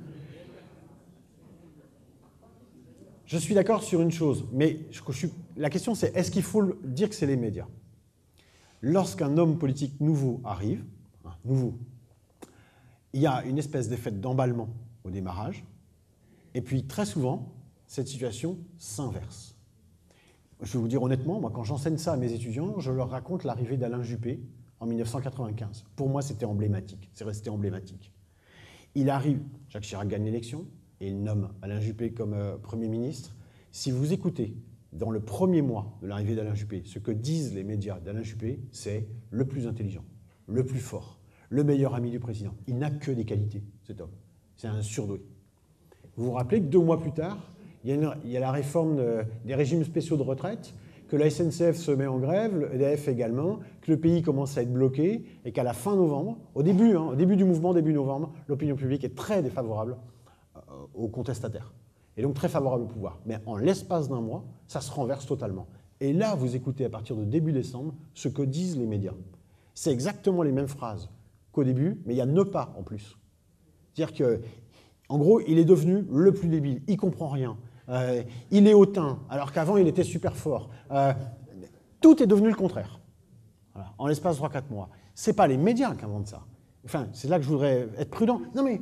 Je suis d'accord sur une chose, mais je, je suis, la question c'est, est-ce qu'il faut dire que c'est les médias? Lorsqu'un homme politique nouveau arrive, hein, nouveau, il y a une espèce d'effet d'emballement au démarrage, et puis très souvent, cette situation s'inverse. Je vais vous dire honnêtement, moi quand j'enseigne ça à mes étudiants, je leur raconte l'arrivée d'Alain Juppé en mille neuf cent quatre-vingt-quinze. Pour moi, c'était emblématique, c'est resté emblématique. Il arrive, Jacques Chirac gagne l'élection, et il nomme Alain Juppé comme euh, Premier ministre. Si vous écoutez, dans le premier mois de l'arrivée d'Alain Juppé, ce que disent les médias d'Alain Juppé, c'est le plus intelligent, le plus fort, le meilleur ami du président. Il n'a que des qualités, cet homme. C'est un surdoué. Vous vous rappelez que deux mois plus tard, il y a, une, il y a la réforme de, des régimes spéciaux de retraite, que la S N C F se met en grève, le E D F également, que le pays commence à être bloqué, et qu'à la fin novembre, au début, hein, au début du mouvement, début novembre, l'opinion publique est très défavorable euh, aux contestataires, et donc très favorable au pouvoir. Mais en l'espace d'un mois, ça se renverse totalement. Et là, vous écoutez à partir de début décembre ce que disent les médias. C'est exactement les mêmes phrases qu'au début, mais il y a ne pas en plus. C'est-à-dire que, en gros, il est devenu le plus débile, il comprend rien. Euh, il est hautain, alors qu'avant, il était super fort. Euh, tout est devenu le contraire. Voilà, en l'espace de trois quatre mois. Ce n'est pas les médias qui inventent ça. Enfin, c'est là que je voudrais être prudent. Non, mais...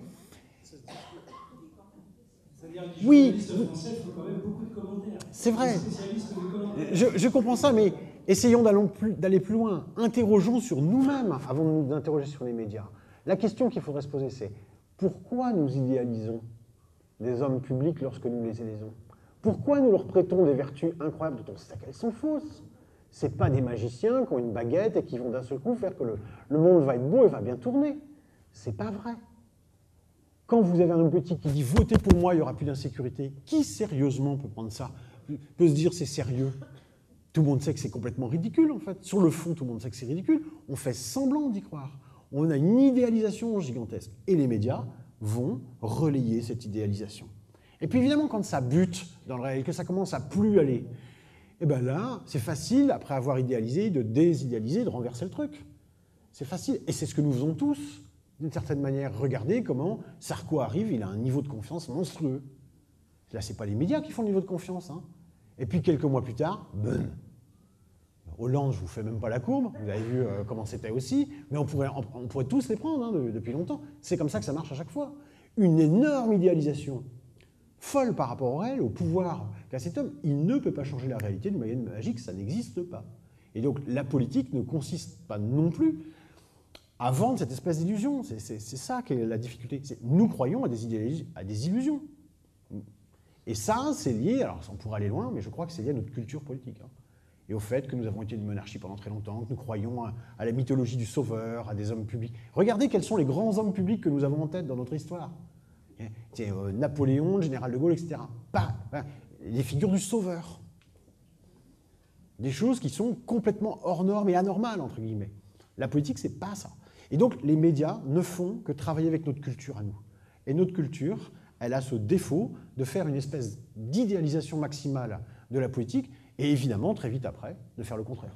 Oui, c'est vrai. Je, je comprends ça, mais essayons d'aller plus, d'aller plus loin. Interrogeons sur nous-mêmes avant de nous interroger sur les médias. La question qu'il faudrait se poser, c'est pourquoi nous idéalisons des hommes publics lorsque nous les élisons? Pourquoi nous leur prêtons des vertus incroyables dont on sait qu'elles sont fausses? Ce n'est pas des magiciens qui ont une baguette et qui vont d'un seul coup faire que le, le monde va être beau et va bien tourner. Ce n'est pas vrai. Quand vous avez un homme politique qui dit « votez pour moi, il n'y aura plus d'insécurité », qui sérieusement peut prendre ça, peut se dire « c'est sérieux ». Tout le monde sait que c'est complètement ridicule, en fait. Sur le fond, tout le monde sait que c'est ridicule. On fait semblant d'y croire. On a une idéalisation gigantesque. Et les médias vont relayer cette idéalisation. Et puis évidemment, quand ça bute dans le réel, que ça commence à plus aller, et bien là, c'est facile, après avoir idéalisé, de désidéaliser, de renverser le truc. C'est facile. Et c'est ce que nous faisons tous. D'une certaine manière, regardez comment Sarko arrive, il a un niveau de confiance monstrueux. Là, ce n'est pas les médias qui font le niveau de confiance. Hein. Et puis, quelques mois plus tard, ben, Hollande, je ne vous fais même pas la courbe, vous avez vu euh, comment c'était aussi, mais on pourrait, on, on pourrait tous les prendre hein, de, depuis longtemps. C'est comme ça que ça marche à chaque fois. Une énorme idéalisation, folle par rapport au réel, au pouvoir qu'a cet homme, il ne peut pas changer la réalité d'une manière magique, ça n'existe pas. Et donc, la politique ne consiste pas non plus à vendre cette espèce d'illusion. C'est ça qui est la difficulté. Est, nous croyons à des, à des illusions. Et ça, c'est lié, alors on pourrait aller loin, mais je crois que c'est lié à notre culture politique. Hein, et au fait que nous avons été une monarchie pendant très longtemps, que nous croyons à, à la mythologie du sauveur, à des hommes publics. Regardez quels sont les grands hommes publics que nous avons en tête dans notre histoire. C'est euh, Napoléon, le général de Gaulle, et cetera. Pas, pas, les figures du sauveur. Des choses qui sont complètement hors normes et anormales, entre guillemets. La politique, c'est pas ça. Et donc, les médias ne font que travailler avec notre culture à nous. Et notre culture, elle a ce défaut de faire une espèce d'idéalisation maximale de la politique, et évidemment, très vite après, de faire le contraire.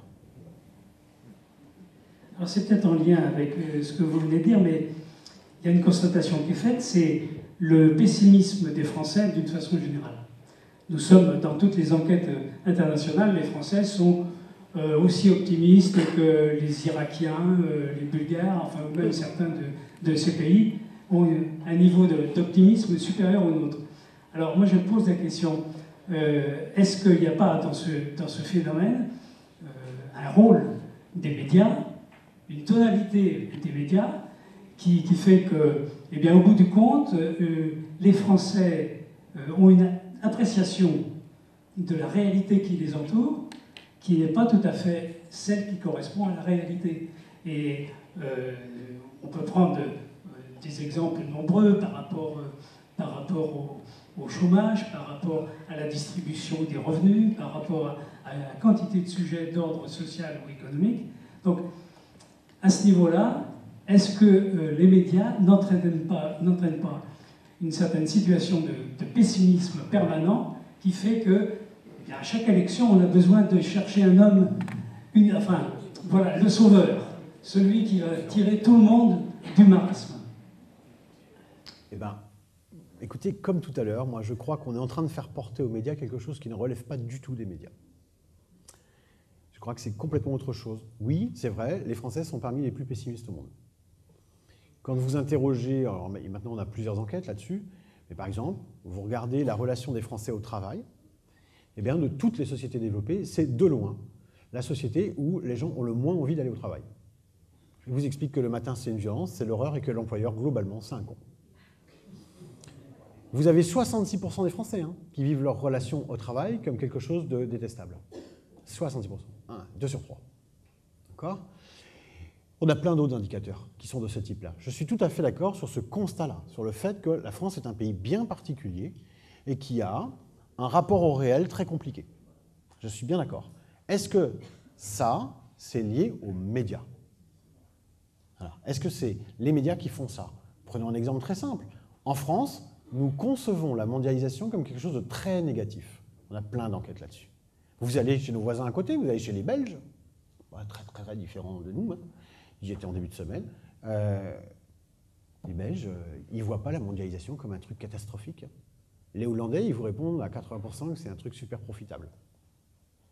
Alors, c'est peut-être en lien avec ce que vous venez de dire, mais il y a une constatation qui est faite, c'est le pessimisme des Français d'une façon générale. Nous sommes, dans toutes les enquêtes internationales, les Français sont Euh, aussi optimistes que les Irakiens, euh, les Bulgares, enfin même certains de, de ces pays ont un niveau d'optimisme supérieur au nôtre. Alors moi je pose la question, euh, est-ce qu'il n'y a pas dans ce, dans ce phénomène euh, un rôle des médias, une tonalité des médias qui, qui fait que, eh bien, au bout du compte, euh, les Français euh, ont une appréciation de la réalité qui les entoure, qui n'est pas tout à fait celle qui correspond à la réalité. Et euh, on peut prendre euh, des exemples nombreux par rapport, euh, par rapport au, au chômage, par rapport à la distribution des revenus, par rapport à, à la quantité de sujets d'ordre social ou économique. Donc, à ce niveau-là, est-ce que euh, les médias n'entraînent pas, n'entraînent pas une certaine situation de, de pessimisme permanent qui fait que, eh bien, à chaque élection, on a besoin de chercher un homme, une, enfin, voilà, le sauveur, celui qui va tirer tout le monde du marasme. Eh bien, écoutez, comme tout à l'heure, moi je crois qu'on est en train de faire porter aux médias quelque chose qui ne relève pas du tout des médias. Je crois que c'est complètement autre chose. Oui, c'est vrai, les Français sont parmi les plus pessimistes au monde. Quand vous interrogez, alors maintenant on a plusieurs enquêtes là-dessus, mais par exemple, vous regardez la relation des Français au travail, eh bien de toutes les sociétés développées, c'est de loin la société où les gens ont le moins envie d'aller au travail. Je vous explique que le matin c'est une violence, c'est l'horreur et que l'employeur globalement c'est un con. Vous avez soixante-six pour cent des Français hein, qui vivent leur relation au travail comme quelque chose de détestable. soixante-six pour cent. un, deux sur trois. D'accord ? On a plein d'autres indicateurs qui sont de ce type-là. Je suis tout à fait d'accord sur ce constat-là, sur le fait que la France est un pays bien particulier et qui a un rapport au réel très compliqué. Je suis bien d'accord. Est-ce que ça, c'est lié aux médias ? Alors, est-ce que c'est les médias qui font ça ? Prenons un exemple très simple. En France, nous concevons la mondialisation comme quelque chose de très négatif. On a plein d'enquêtes là-dessus. Vous allez chez nos voisins à côté, vous allez chez les Belges, très très très différents de nous, hein. J'y étais en début de semaine. Euh, les Belges, euh, ils ne voient pas la mondialisation comme un truc catastrophique. Les Hollandais, ils vous répondent à quatre-vingts pour cent que c'est un truc super profitable. D'accord ?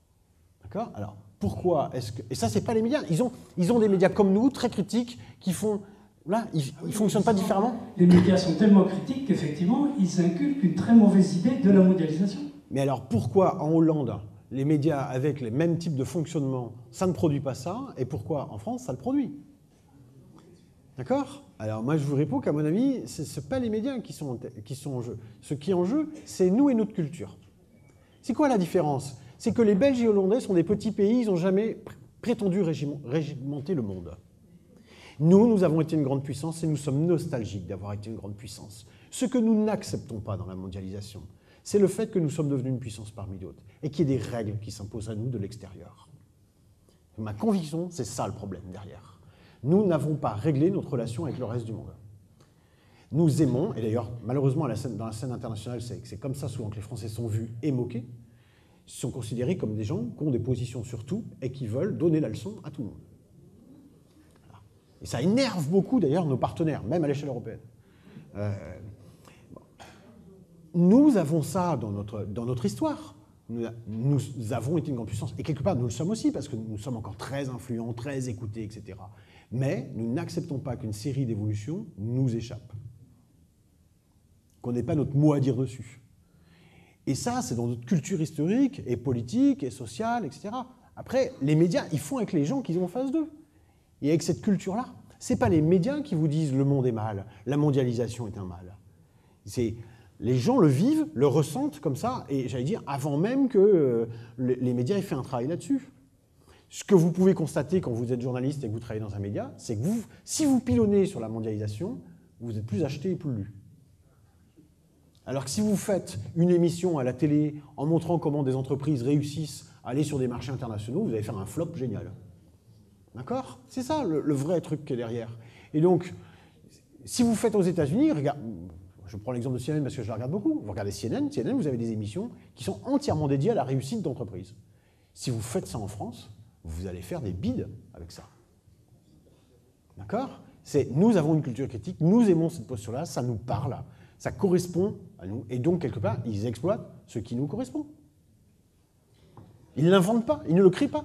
Alors, pourquoi est-ce que... Et ça, c'est pas les médias. Ils ont, ils ont des médias comme nous, très critiques, qui font... Là, ils ne fonctionnent pas différemment. Les médias sont tellement critiques qu'effectivement, ils inculquent une très mauvaise idée de la mondialisation. Mais alors, pourquoi en Hollande, les médias avec les mêmes types de fonctionnement, ça ne produit pas ça, et pourquoi en France, ça le produit? D'accord? Alors moi, je vous réponds qu'à mon avis, ce n'est pas les médias qui sont, qui sont en jeu. Ce qui est en jeu, c'est nous et notre culture. C'est quoi la différence? C'est que les Belges et Hollandais sont des petits pays, ils n'ont jamais prétendu régimenter le monde. Nous, nous avons été une grande puissance et nous sommes nostalgiques d'avoir été une grande puissance. Ce que nous n'acceptons pas dans la mondialisation, c'est le fait que nous sommes devenus une puissance parmi d'autres et qu'il y ait des règles qui s'imposent à nous de l'extérieur. Ma conviction, c'est ça le problème derrière. Nous n'avons pas réglé notre relation avec le reste du monde. Nous aimons, et d'ailleurs, malheureusement, à la scène, dans la scène internationale, c'est comme ça souvent que les Français sont vus et moqués, ils sont considérés comme des gens qui ont des positions sur tout et qui veulent donner la leçon à tout le monde. Voilà. Et ça énerve beaucoup, d'ailleurs, nos partenaires, même à l'échelle européenne. Euh, bon. Nous avons ça dans notre, dans notre histoire. Nous, nous avons été une grande puissance. Et quelque part, nous le sommes aussi, parce que nous sommes encore très influents, très écoutés, et cetera. Mais nous n'acceptons pas qu'une série d'évolutions nous échappe. Qu'on n'ait pas notre mot à dire dessus. Et ça, c'est dans notre culture historique, et politique, et sociale, et cetera. Après, les médias, ils font avec les gens qu'ils ont en face d'eux. Et avec cette culture-là, ce n'est pas les médias qui vous disent « le monde est mal, la mondialisation est un mal ». C'est... Les gens le vivent, le ressentent comme ça, et j'allais dire, avant même que euh, les médias aient fait un travail là-dessus. Ce que vous pouvez constater quand vous êtes journaliste et que vous travaillez dans un média, c'est que vous, si vous pilonnez sur la mondialisation, vous êtes plus acheté et plus lu. Alors que si vous faites une émission à la télé en montrant comment des entreprises réussissent à aller sur des marchés internationaux, vous allez faire un flop génial. D'accord? C'est ça le, le vrai truc qui est derrière. Et donc, si vous faites aux États-Unis, regarde... Je prends l'exemple de C N N parce que je la regarde beaucoup. Vous regardez C N N, C N N, vous avez des émissions qui sont entièrement dédiées à la réussite d'entreprise. Si vous faites ça en France, vous allez faire des bides avec ça. D'accord? C'est nous avons une culture critique, nous aimons cette posture-là, ça nous parle, ça correspond à nous, et donc quelque part, ils exploitent ce qui nous correspond. Ils ne l'inventent pas, ils ne le créent pas.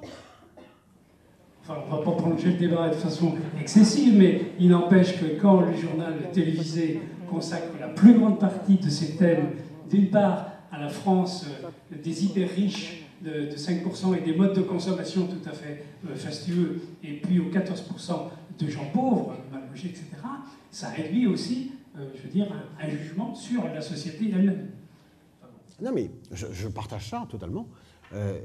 Enfin, on ne va pas prolonger le débat de façon excessive, mais il n'empêche que quand le journal télévisé consacre la plus grande partie de ses thèmes, d'une part à la France euh, des hyper riches de, de cinq pour cent et des modes de consommation tout à fait euh, fastueux, et puis aux quatorze pour cent de gens pauvres, mal logés, et cetera, ça réduit aussi, euh, je veux dire, un, un jugement sur la société elle-même. Enfin, bon. Non mais, je, je partage ça totalement, euh,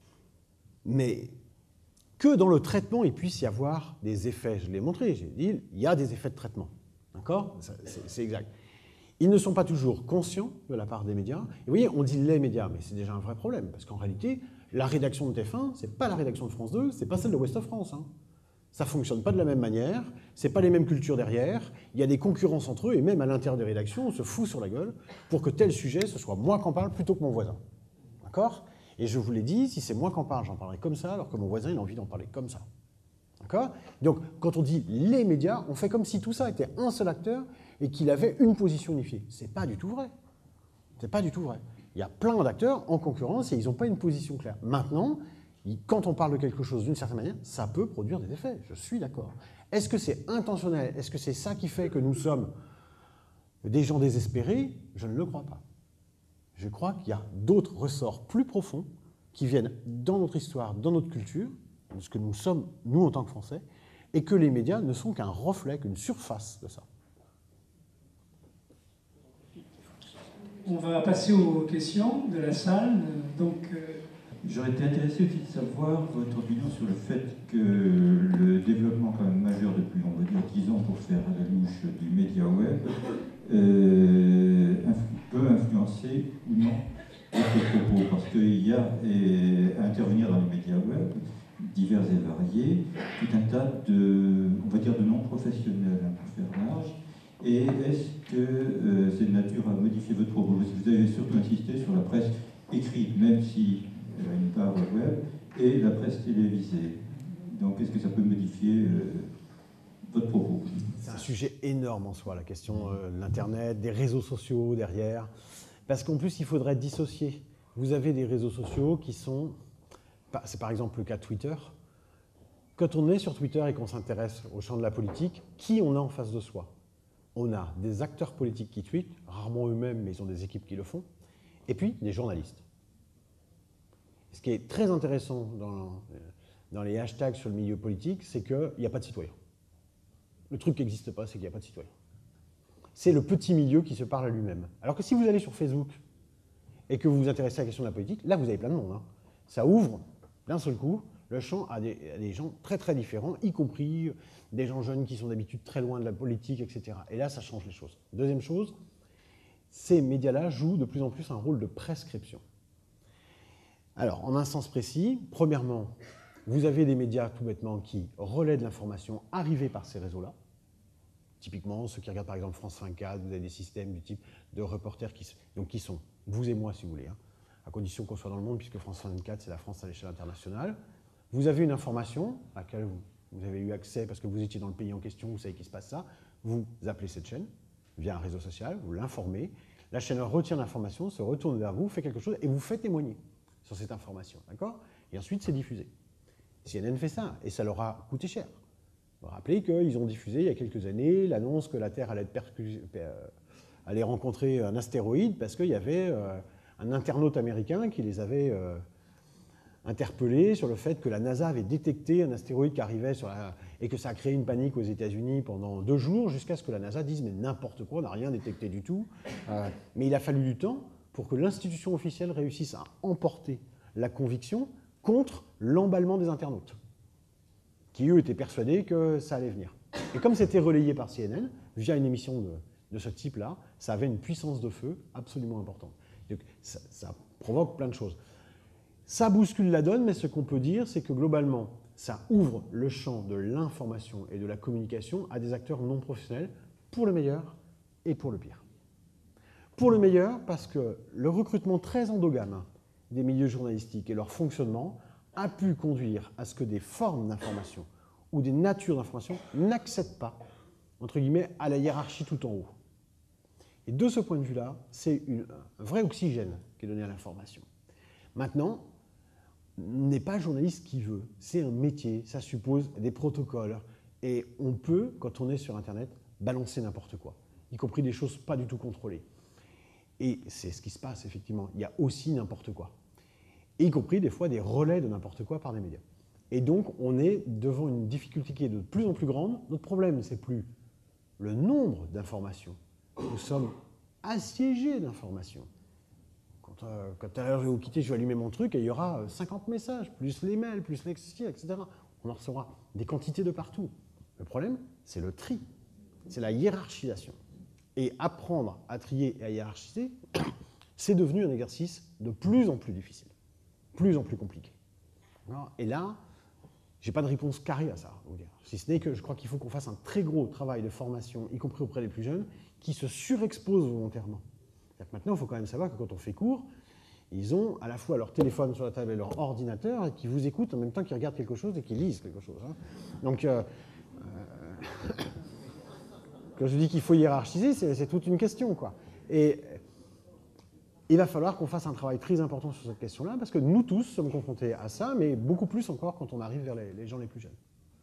mais que dans le traitement, il puisse y avoir des effets. Je l'ai montré, j'ai dit, il y a des effets de traitement. D'accord? C'est exact. Ils ne sont pas toujours conscients de la part des médias. Et vous voyez, on dit les médias, mais c'est déjà un vrai problème. Parce qu'en réalité, la rédaction de T F un, ce n'est pas la rédaction de France deux, ce n'est pas celle de Ouest France. Hein. Ça ne fonctionne pas de la même manière, ce n'est pas les mêmes cultures derrière, il y a des concurrences entre eux, et même à l'intérieur des rédactions, on se fout sur la gueule pour que tel sujet, ce soit moi qui en parle plutôt que mon voisin. D'accord? Et je vous l'ai dit, si c'est moi qui en parle, j'en parlerai comme ça, alors que mon voisin, il a envie d'en parler comme ça. D'accord? Donc, quand on dit les médias, on fait comme si tout ça était un seul acteur et qu'il avait une position unifiée. Ce n'est pas du tout vrai. Ce n'est pas du tout vrai. Il y a plein d'acteurs en concurrence et ils n'ont pas une position claire. Maintenant, quand on parle de quelque chose d'une certaine manière, ça peut produire des effets, je suis d'accord. Est-ce que c'est intentionnel? Est-ce que c'est ça qui fait que nous sommes des gens désespérés? Je ne le crois pas. Je crois qu'il y a d'autres ressorts plus profonds qui viennent dans notre histoire, dans notre culture, de ce que nous sommes, nous, en tant que Français, et que les médias ne sont qu'un reflet, qu'une surface de ça. On va passer aux questions de la salle. Donc, euh... J'aurais été intéressé aussi de savoir votre opinion sur le fait que le développement quand même majeur depuis, on va dire, dix ans pour faire la louche du média web euh, peut influencer ou non votre propos, parce qu'il y a et, à intervenir dans les médias web divers et variés, tout un tas de, on va dire, de non-professionnels, hein, pour faire large. Et est-ce que euh, c'est de nature à modifier votre propos? Parce que vous avez surtout insisté sur la presse écrite, même si elle a une part web, et la presse télévisée. Donc est-ce que ça peut modifier euh, votre propos? C'est un sujet énorme en soi, la question euh, de l'Internet, des réseaux sociaux derrière. Parce qu'en plus, il faudrait dissocier. Vous avez des réseaux sociaux qui sont... C'est par exemple le cas de Twitter. Quand on est sur Twitter et qu'on s'intéresse au champ de la politique, qui on a en face de soi? On a des acteurs politiques qui tweetent, rarement eux-mêmes, mais ils ont des équipes qui le font, et puis des journalistes. Ce qui est très intéressant dans, dans les hashtags sur le milieu politique, c'est qu'il n'y a pas de citoyens. Le truc qui n'existe pas, c'est qu'il n'y a pas de citoyens. C'est le petit milieu qui se parle à lui-même. Alors que si vous allez sur Facebook et que vous vous intéressez à la question de la politique, là vous avez plein de monde. Hein. Ça ouvre d'un seul coup le champ à des, à des gens très très différents, y compris des gens jeunes qui sont d'habitude très loin de la politique, et cetera. Et là, ça change les choses. Deuxième chose, ces médias-là jouent de plus en plus un rôle de prescription. Alors, en un sens précis, premièrement, vous avez des médias tout bêtement qui relaient de l'information arrivée par ces réseaux-là. Typiquement, ceux qui regardent par exemple France vingt-quatre, vous avez des systèmes du type de reporters qui, donc qui sont, vous et moi si vous voulez, hein, à condition qu'on soit dans le monde, puisque France vingt-quatre, c'est la France à l'échelle internationale. Vous avez une information à laquelle vous, vous avez eu accès parce que vous étiez dans le pays en question, vous savez qu'il se passe ça, vous appelez cette chaîne via un réseau social, vous l'informez, la chaîne retient l'information, se retourne vers vous, fait quelque chose et vous fait témoigner sur cette information, d'accord? Et ensuite, c'est diffusé. C N N fait ça, et ça leur a coûté cher. Vous vous rappelez qu'ils ont diffusé il y a quelques années l'annonce que la Terre allait, être euh, allait rencontrer un astéroïde parce qu'il y avait euh, un internaute américain qui les avait euh, interpellés sur le fait que la NASA avait détecté un astéroïde qui arrivait sur la... et que ça a créé une panique aux États-Unis pendant deux jours jusqu'à ce que la NASA dise mais n'importe quoi, on n'a rien détecté du tout. Euh, mais il a fallu du temps pour que l'institution officielle réussisse à emporter la conviction contre l'emballement des internautes, qui eux étaient persuadés que ça allait venir. Et comme c'était relayé par C N N, via une émission de, de ce type-là, ça avait une puissance de feu absolument importante. Donc ça, ça provoque plein de choses. Ça bouscule la donne, mais ce qu'on peut dire, c'est que globalement, ça ouvre le champ de l'information et de la communication à des acteurs non professionnels, pour le meilleur et pour le pire. Pour le meilleur, parce que le recrutement très endogame des milieux journalistiques et leur fonctionnement a pu conduire à ce que des formes d'information ou des natures d'information n'accèdent pas, entre guillemets, à la hiérarchie tout en haut. Et de ce point de vue-là, c'est un vrai oxygène qui est donné à l'information. Maintenant, n'est pas journaliste qui veut, c'est un métier, ça suppose des protocoles, et on peut, quand on est sur Internet, balancer n'importe quoi, y compris des choses pas du tout contrôlées. Et c'est ce qui se passe, effectivement. Il y a aussi n'importe quoi. Y compris des fois des relais de n'importe quoi par des médias. Et donc, on est devant une difficulté qui est de plus en plus grande. Notre problème, c'est plus le nombre d'informations. Nous sommes assiégés d'informations. Quand, euh, quand à l'heure je vais vous quitter, je vais allumer mon truc et il y aura cinquante messages, plus les mails, plus les et cetera. On en recevra des quantités de partout. Le problème, c'est le tri. C'est la hiérarchisation. Et apprendre à trier et à hiérarchiser, c'est devenu un exercice de plus en plus difficile. Plus en plus compliqué. Et là, j'ai pas de réponse carrée à ça, vous dire. Si ce n'est que je crois qu'il faut qu'on fasse un très gros travail de formation, y compris auprès des plus jeunes, qui se surexposent volontairement. Maintenant, il faut quand même savoir que quand on fait cours, ils ont à la fois leur téléphone sur la table et leur ordinateur et qui vous écoutent en même temps qu'ils regardent quelque chose et qu'ils lisent quelque chose. Hein. Donc, euh, euh, quand je dis qu'il faut hiérarchiser, c'est toute une question, quoi. Et il va falloir qu'on fasse un travail très important sur cette question-là, parce que nous tous sommes confrontés à ça, mais beaucoup plus encore quand on arrive vers les, les gens les plus jeunes.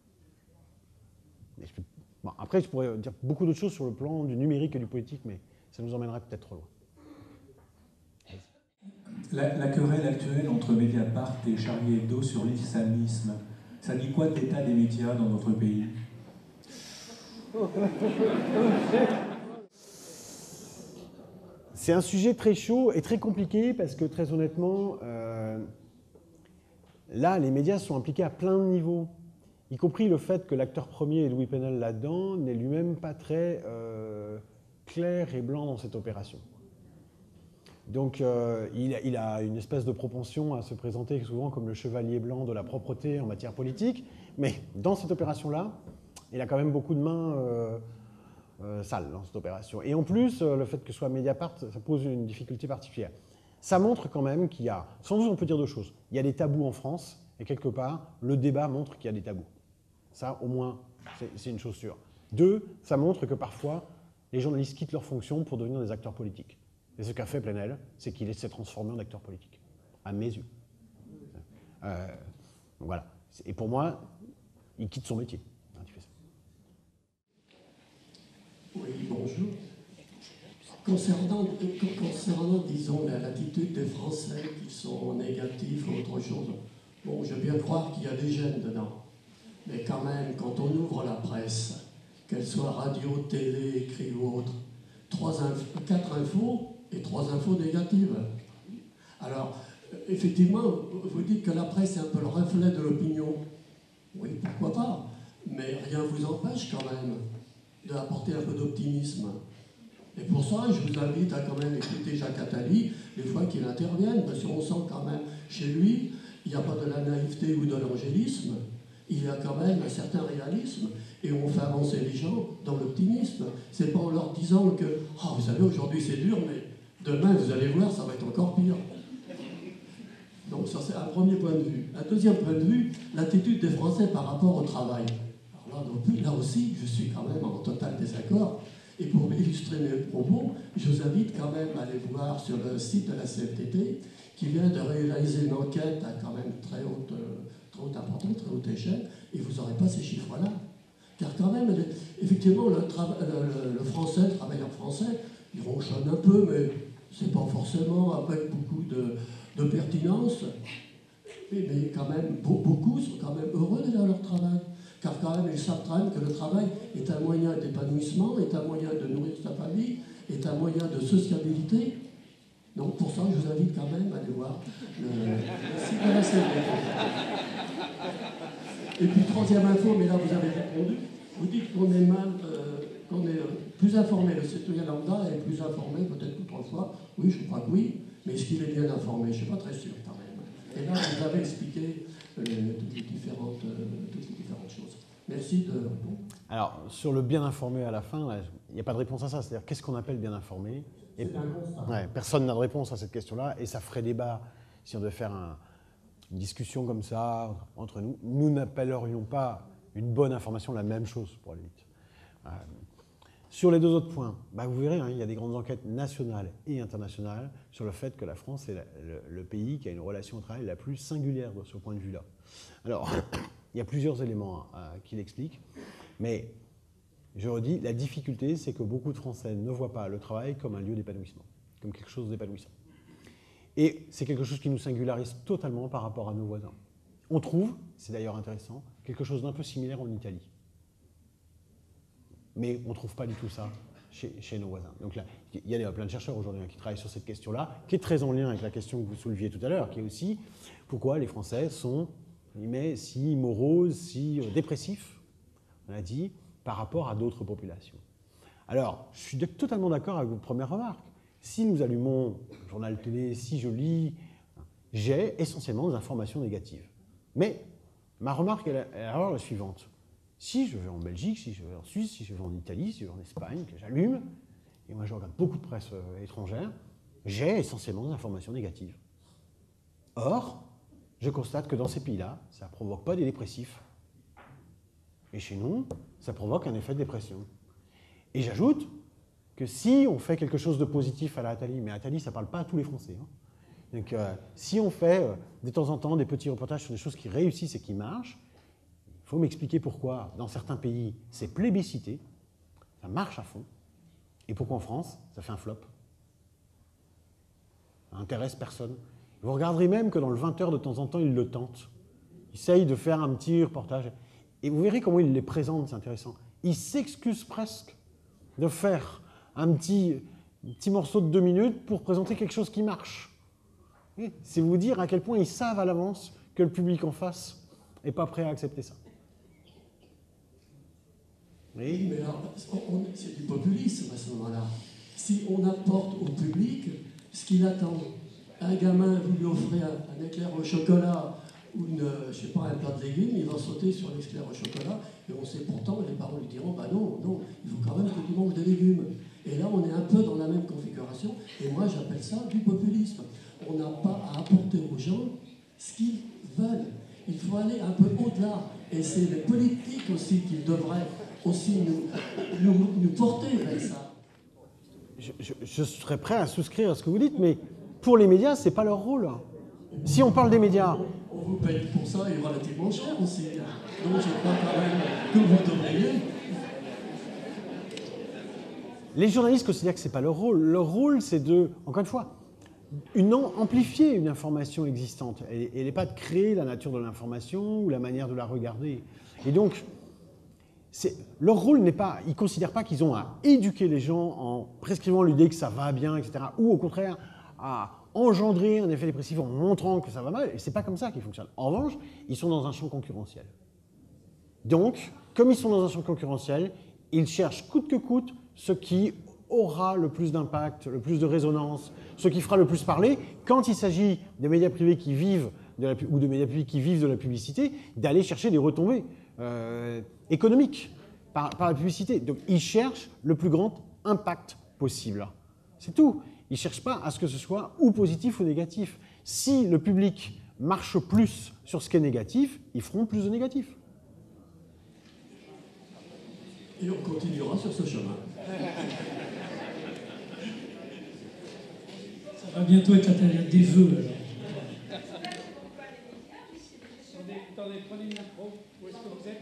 Je, bon, après, je pourrais dire beaucoup d'autres choses sur le plan du numérique et du politique, mais ça nous emmènerait peut-être trop loin. La, la querelle actuelle entre Mediapart et Charlie Hebdo sur l'islamisme, ça dit quoi de l'état des médias dans notre pays? C'est un sujet très chaud et très compliqué parce que, très honnêtement, euh, là, les médias sont impliqués à plein de niveaux, y compris le fait que l'acteur premier, Edoui Plenel, là-dedans, n'est lui-même pas très euh, clair et blanc dans cette opération. Donc, euh, il, a, il a une espèce de propension à se présenter souvent comme le chevalier blanc de la propreté en matière politique, mais dans cette opération-là, il a quand même beaucoup de mains euh, euh, sales dans cette opération. Et en plus, euh, le fait que ce soit Mediapart, ça pose une difficulté particulière. Ça montre quand même qu'il y a, sans doute on peut dire deux choses, il y a des tabous en France, et quelque part, le débat montre qu'il y a des tabous. Ça, au moins, c'est une chose sûre. Deux, ça montre que parfois, les journalistes quittent leur fonction pour devenir des acteurs politiques. Et ce qu'a fait Plenel, c'est qu'il s'est transformé en acteur politique, à mes yeux. Euh, donc voilà. Et pour moi, il quitte son métier. Hein, il fait ça. Oui, bonjour. Concernant, concernant disons, l'attitude des Français qui sont négatifs ou autre chose, bon, je veux bien croire qu'il y a des gènes dedans. Mais quand même, quand on ouvre la presse, qu'elle soit radio, télé, écrit ou autre, trois inf quatre infos, et trois infos négatives. Alors, effectivement, vous dites que la presse est un peu le reflet de l'opinion. Oui, pourquoi pas. Mais rien ne vous empêche quand même d'apporter un peu d'optimisme. Et pour ça, je vous invite à quand même écouter Jacques Attali les fois qu'il intervienne, parce qu'on sent quand même chez lui, il n'y a pas de la naïveté ou de l'angélisme, il y a quand même un certain réalisme. Et on fait avancer les gens dans l'optimisme. C'est pas en leur disant que « Ah, oh, vous savez, aujourd'hui c'est dur, mais demain, vous allez voir, ça va être encore pire. » Donc ça, c'est un premier point de vue. Un deuxième point de vue, l'attitude des Français par rapport au travail. Alors là, donc, là aussi, je suis quand même en total désaccord. Et pour illustrer mes propos, je vous invite quand même à aller voir sur le site de la C F T T, qui vient de réaliser une enquête à quand même très haute, très haute importance, très haute échelle, et vous n'aurez pas ces chiffres-là. Car quand même, effectivement, le, le, le français, le travailleur français, il ronchonne un peu, mais c'est pas forcément avec beaucoup de, de pertinence. Mais, mais quand même, beaucoup sont quand même heureux d'aller à leur travail. Car quand même, ils savent quand même que le travail est un moyen d'épanouissement, est un moyen de nourrir sa famille, est un moyen de sociabilité. Donc pour ça, je vous invite quand même à aller voir le site de la C F T T. Et puis troisième info, mais là vous avez répondu, vous dites qu'on est mal, euh, qu'on est plus informé, le citoyen lambda est plus informé peut-être qu'autrefois. Oui, je crois que oui, mais est-ce qu'il est bien informé? Je ne suis pas très sûr quand même. Et là, vous avez expliqué euh, toutes, les différentes, euh, toutes les différentes choses. Merci de répondre. Alors, sur le bien informé à la fin, il n'y a pas de réponse à ça. C'est-à-dire, qu'est-ce qu'on appelle bien informé? Et, ouais, personne n'a de réponse à cette question-là, et ça ferait débat si on devait faire un, une discussion comme ça entre nous. Nous n'appellerions pas une bonne information la même chose, pour la limite. Euh, sur les deux autres points, bah vous verrez, hein, il y a des grandes enquêtes nationales et internationales sur le fait que la France est la, le, le pays qui a une relation au travail la plus singulière de ce point de vue-là. Alors, il y a plusieurs éléments euh, qui l'expliquent, mais je redis, la difficulté, c'est que beaucoup de Français ne voient pas le travail comme un lieu d'épanouissement, comme quelque chose d'épanouissant. Et c'est quelque chose qui nous singularise totalement par rapport à nos voisins. On trouve, c'est d'ailleurs intéressant, quelque chose d'un peu similaire en Italie. Mais on ne trouve pas du tout ça chez, chez nos voisins. Donc là, il y a plein de chercheurs aujourd'hui qui travaillent sur cette question-là, qui est très en lien avec la question que vous souleviez tout à l'heure, qui est aussi pourquoi les Français sont mais, si moroses, si euh, dépressifs, on a dit, par rapport à d'autres populations. Alors, je suis totalement d'accord avec votre première remarque. Si nous allumons le journal télé, si je lis, j'ai essentiellement des informations négatives. Mais Ma remarque est alors la suivante. Si je vais en Belgique, si je vais en Suisse, si je vais en Italie, si je vais en Espagne, que j'allume, et moi je regarde beaucoup de presse euh, étrangère, j'ai essentiellement des informations négatives. Or, je constate que dans ces pays-là, ça ne provoque pas des dépressifs. Et chez nous, ça provoque un effet de dépression. Et j'ajoute que si on fait quelque chose de positif à la Attali, mais Attali, ça ne parle pas à tous les Français. Hein. Donc, euh, si on fait euh, de temps en temps des petits reportages sur des choses qui réussissent et qui marchent, il faut m'expliquer pourquoi, dans certains pays, c'est plébiscité, ça marche à fond, et pourquoi en France, ça fait un flop. Ça n'intéresse personne. Vous regarderez même que dans le vingt heures, de temps en temps, ils le tentent. Ils essayent de faire un petit reportage. Et vous verrez comment ils les présentent, c'est intéressant. Ils s'excusent presque de faire un petit, un petit morceau de deux minutes pour présenter quelque chose qui marche. C'est vous dire à quel point ils savent à l'avance que le public en face n'est pas prêt à accepter ça. Oui, mais là, c'est du populisme à ce moment-là. Si on apporte au public ce qu'il attend, un gamin, vous lui offrez un, un éclair au chocolat ou une, je sais pas, un plat de légumes, il va sauter sur l'éclair au chocolat, et on sait pourtant, les parents lui diront, bah non, non, il faut quand même que tu manges des légumes. Et là, on est un peu dans la même configuration, et moi j'appelle ça du populisme. On n'a pas à apporter aux gens ce qu'ils veulent. Il faut aller un peu au-delà, et c'est les politiques aussi qui devraient aussi nous, nous, nous porter vers ça. Je, je, je serais prêt à souscrire à ce que vous dites, mais pour les médias, ce n'est pas leur rôle. Si on parle des médias... On vous paye pour ça et relativement cher aussi. Donc je crois quand même que vous devriez. Les journalistes considèrent que ce n'est pas leur rôle. Leur rôle, c'est de, encore une fois, une, amplifier une information existante. Elle n'est pas de créer la nature de l'information ou la manière de la regarder. Et donc, leur rôle n'est pas... Ils ne considèrent pas qu'ils ont à éduquer les gens en prescrivant l'idée que ça va bien, et cetera. Ou au contraire, à engendrer un effet dépressif en montrant que ça va mal. Et ce n'est pas comme ça qu'ils fonctionnent. En revanche, ils sont dans un champ concurrentiel. Donc, comme ils sont dans un champ concurrentiel, ils cherchent coûte que coûte ce qui aura le plus d'impact, le plus de résonance, ce qui fera le plus parler, quand il s'agit des médias privés qui vivent de la, ou de médias publics qui vivent de la publicité, d'aller chercher des retombées euh, économiques par, par la publicité. Donc, ils cherchent le plus grand impact possible. C'est tout. Ils ne cherchent pas à ce que ce soit ou positif ou négatif. Si le public marche plus sur ce qui est négatif, ils feront plus de négatif. Et on continuera sur ce chemin. Ça va bientôt être la période des vœux, alors. Attendez, prenez le micro. Où est-ce que vous êtes ?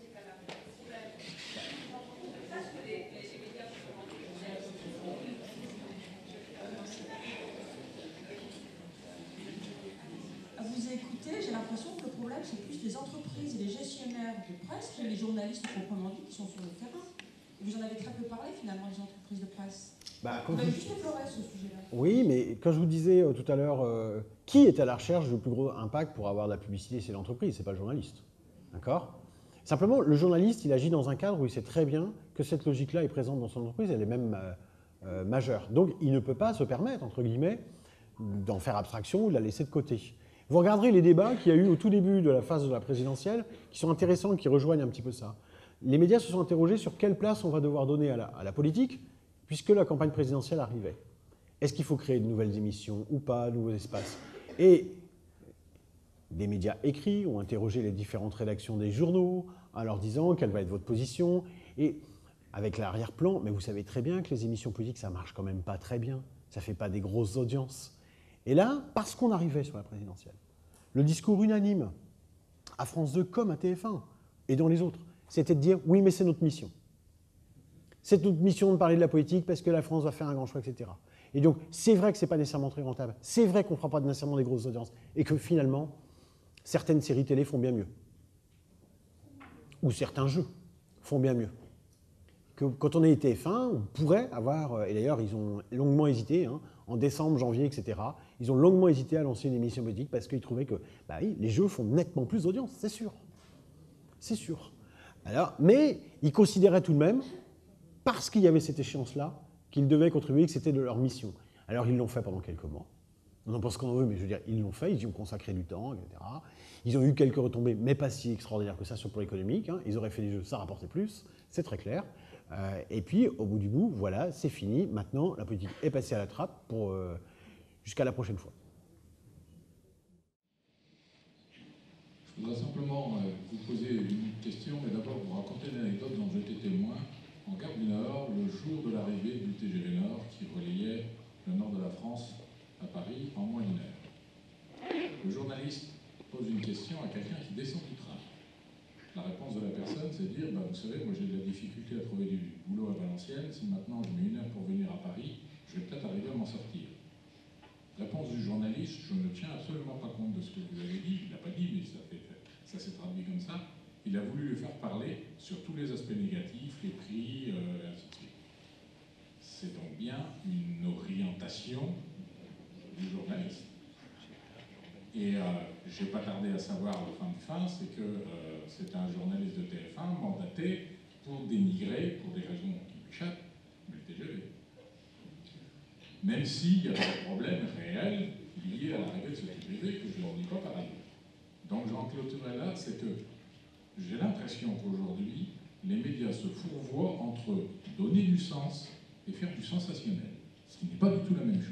À vous écouter, j'ai l'impression que le problème, c'est plus les entreprises et les gestionnaires de presse que les journalistes proprement dit qui sont sur le terrain. Vous en avez très peu parlé, finalement, des entreprises de presse. Bah, vous avez juste effleuré ce sujet-là. Oui, mais quand je vous disais euh, tout à l'heure, euh, qui est à la recherche du plus gros impact pour avoir de la publicité, c'est l'entreprise, c'est pas le journaliste. D'accord ? Simplement, le journaliste, il agit dans un cadre où il sait très bien que cette logique-là est présente dans son entreprise, elle est même euh, euh, majeure. Donc, il ne peut pas se permettre, entre guillemets, d'en faire abstraction ou de la laisser de côté. Vous regarderez les débats qu'il y a eu au tout début de la phase de la présidentielle, qui sont intéressants, qui rejoignent un petit peu ça. Les médias se sont interrogés sur quelle place on va devoir donner à la, à la politique, puisque la campagne présidentielle arrivait. Est-ce qu'il faut créer de nouvelles émissions ou pas, de nouveaux espaces ? Et des médias écrits ont interrogé les différentes rédactions des journaux en leur disant quelle va être votre position. Et avec l'arrière-plan, mais vous savez très bien que les émissions politiques, ça marche quand même pas très bien. Ça fait pas des grosses audiences. Et là, parce qu'on arrivait sur la présidentielle, le discours unanime à France deux comme à T F un et dans les autres, c'était de dire oui, mais c'est notre mission. C'est notre mission de parler de la politique parce que la France va faire un grand choix, et cetera. Et donc, c'est vrai que ce n'est pas nécessairement très rentable. C'est vrai qu'on ne fera pas nécessairement des grosses audiences et que finalement, certaines séries télé font bien mieux. Ou certains jeux font bien mieux. Que quand on est T F un, on pourrait avoir, et d'ailleurs, ils ont longuement hésité, hein, en décembre, janvier, et cetera, ils ont longuement hésité à lancer une émission politique parce qu'ils trouvaient que bah oui, les jeux font nettement plus d'audience, c'est sûr. C'est sûr. Alors, mais ils considéraient tout de même, parce qu'il y avait cette échéance-là, qu'ils devaient contribuer, que c'était de leur mission. Alors ils l'ont fait pendant quelques mois. On en pense qu'on en veut, mais je veux dire, ils l'ont fait, ils y ont consacré du temps, et cetera. Ils ont eu quelques retombées, mais pas si extraordinaires que ça sur le plan économique. Hein. Ils auraient fait des jeux, ça rapportait plus, c'est très clair. Euh, et puis, au bout du bout, voilà, c'est fini. Maintenant, la politique est passée à la trappe pour euh, jusqu'à la prochaine fois. Je voudrais simplement euh, vous poser une question, mais d'abord vous raconter une anecdote dont j'étais témoin en Gare du Nord, le jour de l'arrivée du T G V Nord qui relayait le nord de la France à Paris en moins d'une heure. Le journaliste pose une question à quelqu'un qui descend du train. La réponse de la personne, c'est de dire bah, « Vous savez, moi j'ai de la difficulté à trouver du boulot à Valenciennes, si maintenant je mets une heure pour venir à Paris, je vais peut-être arriver à m'en sortir. » Réponse du journaliste, je ne tiens absolument pas compte de ce que vous avez dit, il n'a pas dit, mais ça, fait, ça s'est traduit comme ça. Il a voulu le faire parler sur tous les aspects négatifs, les prix, euh, et ainsi de suite. C'est donc bien une orientation du journaliste. Et euh, je n'ai pas tardé à savoir le fin de fin, c'est que euh, c'est un journaliste de T F un mandaté pour dénigrer, pour des raisons qui m'échappent, le T G V. Même s'il y a des problèmes réels liés à l'arrivée de ce T G V que je ne dis pas par ailleurs. Donc j'en clôturerai là, c'est que j'ai l'impression qu'aujourd'hui, les médias se fourvoient entre donner du sens et faire du sensationnel, ce qui n'est pas du tout la même chose.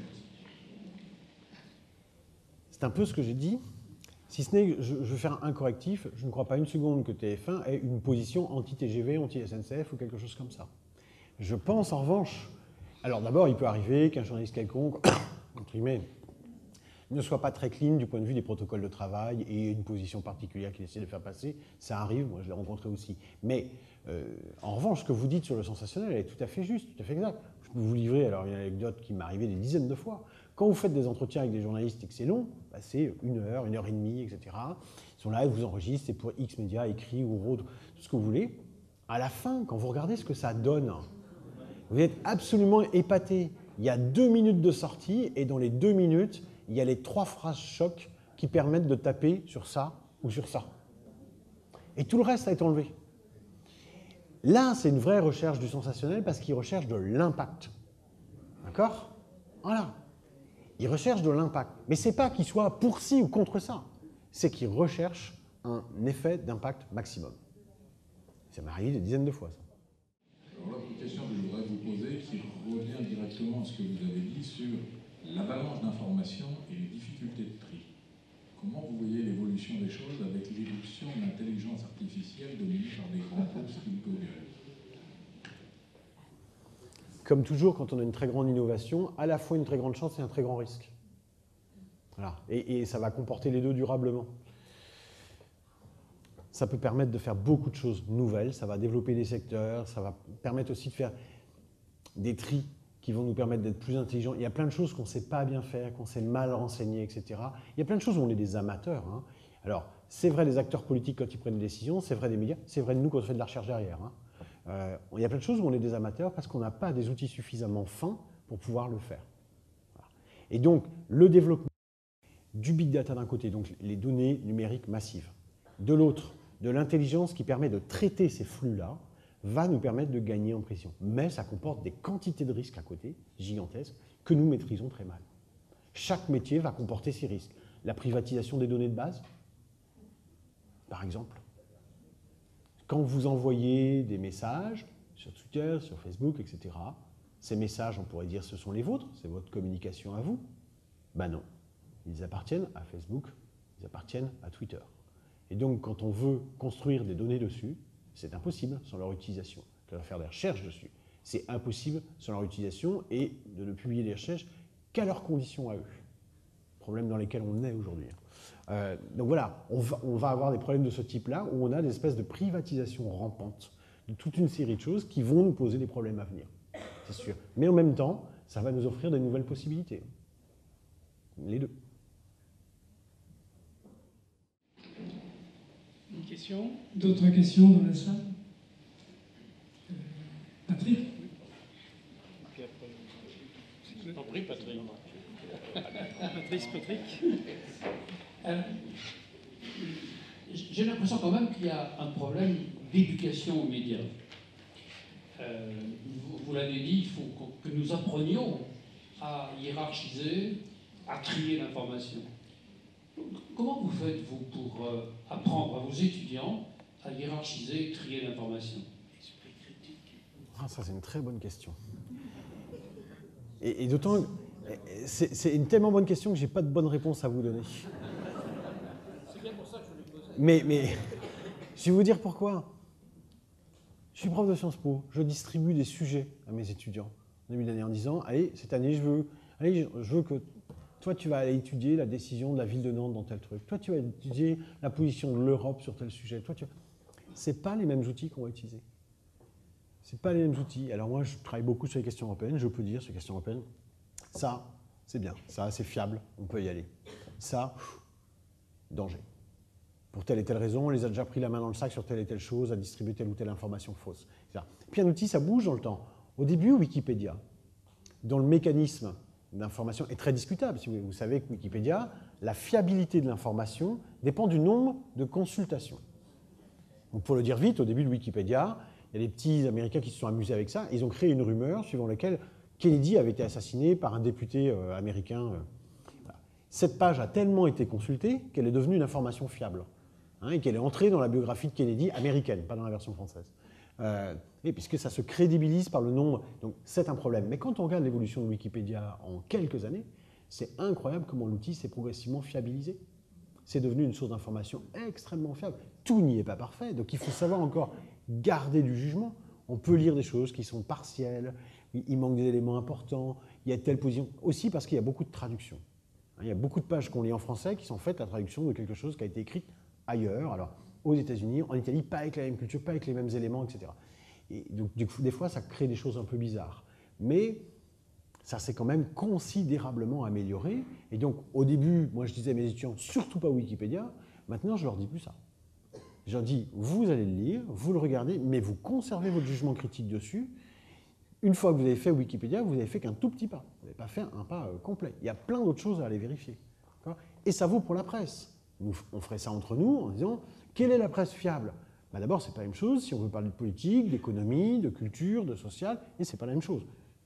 C'est un peu ce que j'ai dit, si ce n'est, je, je vais faire un correctif, je ne crois pas une seconde que T F un ait une position anti-T G V, anti-S N C F ou quelque chose comme ça. Je pense en revanche, alors d'abord il peut arriver qu'un journaliste quelconque, entre guillemets, ne soit pas très clean du point de vue des protocoles de travail et une position particulière qu'il essaie de faire passer, ça arrive, moi je l'ai rencontré aussi. Mais euh, en revanche, ce que vous dites sur le sensationnel est tout à fait juste, tout à fait exact. Je peux vous livrer alors une anecdote qui m'est arrivée des dizaines de fois. Quand vous faites des entretiens avec des journalistes et que c'est long, bah c'est une heure, une heure et demie, et cetera. Ils sont là, ils vous enregistrent, c'est pour X médias, écrit ou autre, tout ce que vous voulez. À la fin, quand vous regardez ce que ça donne, vous êtes absolument épaté. Il y a deux minutes de sortie et dans les deux minutes, il y a les trois phrases choc qui permettent de taper sur ça ou sur ça. Et tout le reste a été enlevé. Là, c'est une vraie recherche du sensationnel parce qu'ils recherchent de l'impact. D'accord ? Voilà. Ils recherchent de l'impact. Mais ce n'est pas qu'ils soient pour ci ou contre ça. C'est qu'ils recherchent un effet d'impact maximum. Ça m'est arrivé des dizaines de fois, ça. Alors là, une question que je voudrais vous poser qui revient directement à ce que vous avez dit sur l'avalanche d'informations et les difficultés de tri. Comment vous voyez l'évolution des choses avec l'éruption de l'intelligence artificielle dominée par des grands groupes style Google ? Comme toujours, quand on a une très grande innovation, à la fois une très grande chance et un très grand risque. Voilà. Et, et ça va comporter les deux durablement. Ça peut permettre de faire beaucoup de choses nouvelles, ça va développer des secteurs, ça va permettre aussi de faire des tris qui vont nous permettre d'être plus intelligents. Il y a plein de choses qu'on ne sait pas bien faire, qu'on s'est mal renseigné, et cetera. Il y a plein de choses où on est des amateurs. Hein. Alors, c'est vrai des acteurs politiques quand ils prennent des décisions, c'est vrai des médias, c'est vrai de nous quand on fait de la recherche derrière. Hein. Euh, il y a plein de choses où on est des amateurs parce qu'on n'a pas des outils suffisamment fins pour pouvoir le faire. Voilà. Et donc, le développement du big data d'un côté, donc les données numériques massives, de l'autre, de l'intelligence qui permet de traiter ces flux-là, va nous permettre de gagner en précision. Mais ça comporte des quantités de risques à côté, gigantesques, que nous maîtrisons très mal. Chaque métier va comporter ses risques. La privatisation des données de base, par exemple. Quand vous envoyez des messages sur Twitter, sur Facebook, et cetera, ces messages, on pourrait dire, ce sont les vôtres, c'est votre communication à vous. Ben non, ils appartiennent à Facebook, ils appartiennent à Twitter. Et donc, quand on veut construire des données dessus, c'est impossible sans leur utilisation. On doit faire des recherches dessus. C'est impossible sans leur utilisation et de ne publier des recherches qu'à leurs conditions à eux. Problème dans lesquels on est aujourd'hui. Euh, donc voilà, on va, on va avoir des problèmes de ce type-là où on a des espèces de privatisation rampante de toute une série de choses qui vont nous poser des problèmes à venir. C'est sûr. Mais en même temps, ça va nous offrir des nouvelles possibilités. Les deux. Une question ? D'autres questions dans la salle ? euh, Patrick ? Je t'en prie, Patrick. Patrice, Patrick. Euh, J'ai l'impression quand même qu'il y a un problème d'éducation aux médias. Euh, vous vous l'avez dit, il faut que nous apprenions à hiérarchiser, à trier l'information. Comment vous faites, vous, pour euh, apprendre à vos étudiants à hiérarchiser et trier l'information? Ah, ça, c'est une très bonne question. Et, et d'autant, c'est une tellement bonne question que je n'ai pas de bonne réponse à vous donner. C'est bien pour ça que je l'ai posé. Mais, mais je vais vous dire pourquoi. Je suis prof de Sciences Po, je distribue des sujets à mes étudiants en début d'année en disant, allez, cette année, je veux, allez, je veux que toi, tu vas aller étudier la décision de la ville de Nantes dans tel truc. Toi, tu vas étudier la position de l'Europe sur tel sujet. Toi, tu... Ce n'est pas les mêmes outils qu'on va utiliser. Ce n'est pas les mêmes outils. Alors moi, je travaille beaucoup sur les questions européennes. Je peux dire sur les questions européennes, ça, c'est bien. Ça, c'est fiable. On peut y aller. Ça, danger. Pour telle et telle raison, on les a déjà pris la main dans le sac sur telle et telle chose, à distribuer telle ou telle information fausse, et cetera. Puis un outil, ça bouge dans le temps. Au début, Wikipédia, dont le mécanisme d'information est très discutable. Si vous, vous savez que Wikipédia, la fiabilité de l'information dépend du nombre de consultations. Donc pour le dire vite, au début de Wikipédia, il y a des petits Américains qui se sont amusés avec ça. Ils ont créé une rumeur suivant laquelle Kennedy avait été assassiné par un député euh, américain. Euh. Voilà. Cette page a tellement été consultée qu'elle est devenue une information fiable. Hein, et qu'elle est entrée dans la biographie de Kennedy américaine, pas dans la version française. Euh, et puisque ça se crédibilise par le nombre, donc c'est un problème. Mais quand on regarde l'évolution de Wikipédia en quelques années, c'est incroyable comment l'outil s'est progressivement fiabilisé. C'est devenu une source d'information extrêmement fiable. Tout n'y est pas parfait, donc il faut savoir encore garder du jugement. On peut lire des choses qui sont partielles, il manque des éléments importants, il y a telle position, aussi parce qu'il y a beaucoup de traductions. Il y a beaucoup de pages qu'on lit en français qui sont faites la traduction de quelque chose qui a été écrit ailleurs, alors aux États-Unis, en Italie, pas avec la même culture, pas avec les mêmes éléments, et cetera. Et donc, du coup, des fois, ça crée des choses un peu bizarres. Mais ça s'est quand même considérablement amélioré. Et donc, au début, moi, je disais à mes étudiants, surtout pas Wikipédia. Maintenant, je leur dis plus ça. Je leur dis, vous allez le lire, vous le regardez, mais vous conservez votre jugement critique dessus. Une fois que vous avez fait Wikipédia, vous n'avez fait qu'un tout petit pas. Vous n'avez pas fait un pas euh, complet. Il y a plein d'autres choses à aller vérifier. Et ça vaut pour la presse. Nous, on ferait ça entre nous en disant, quelle est la presse fiable? Ben D'abord, ce n'est pas la même chose si on veut parler de politique, d'économie, de culture, de social, et ce n'est pas la même chose.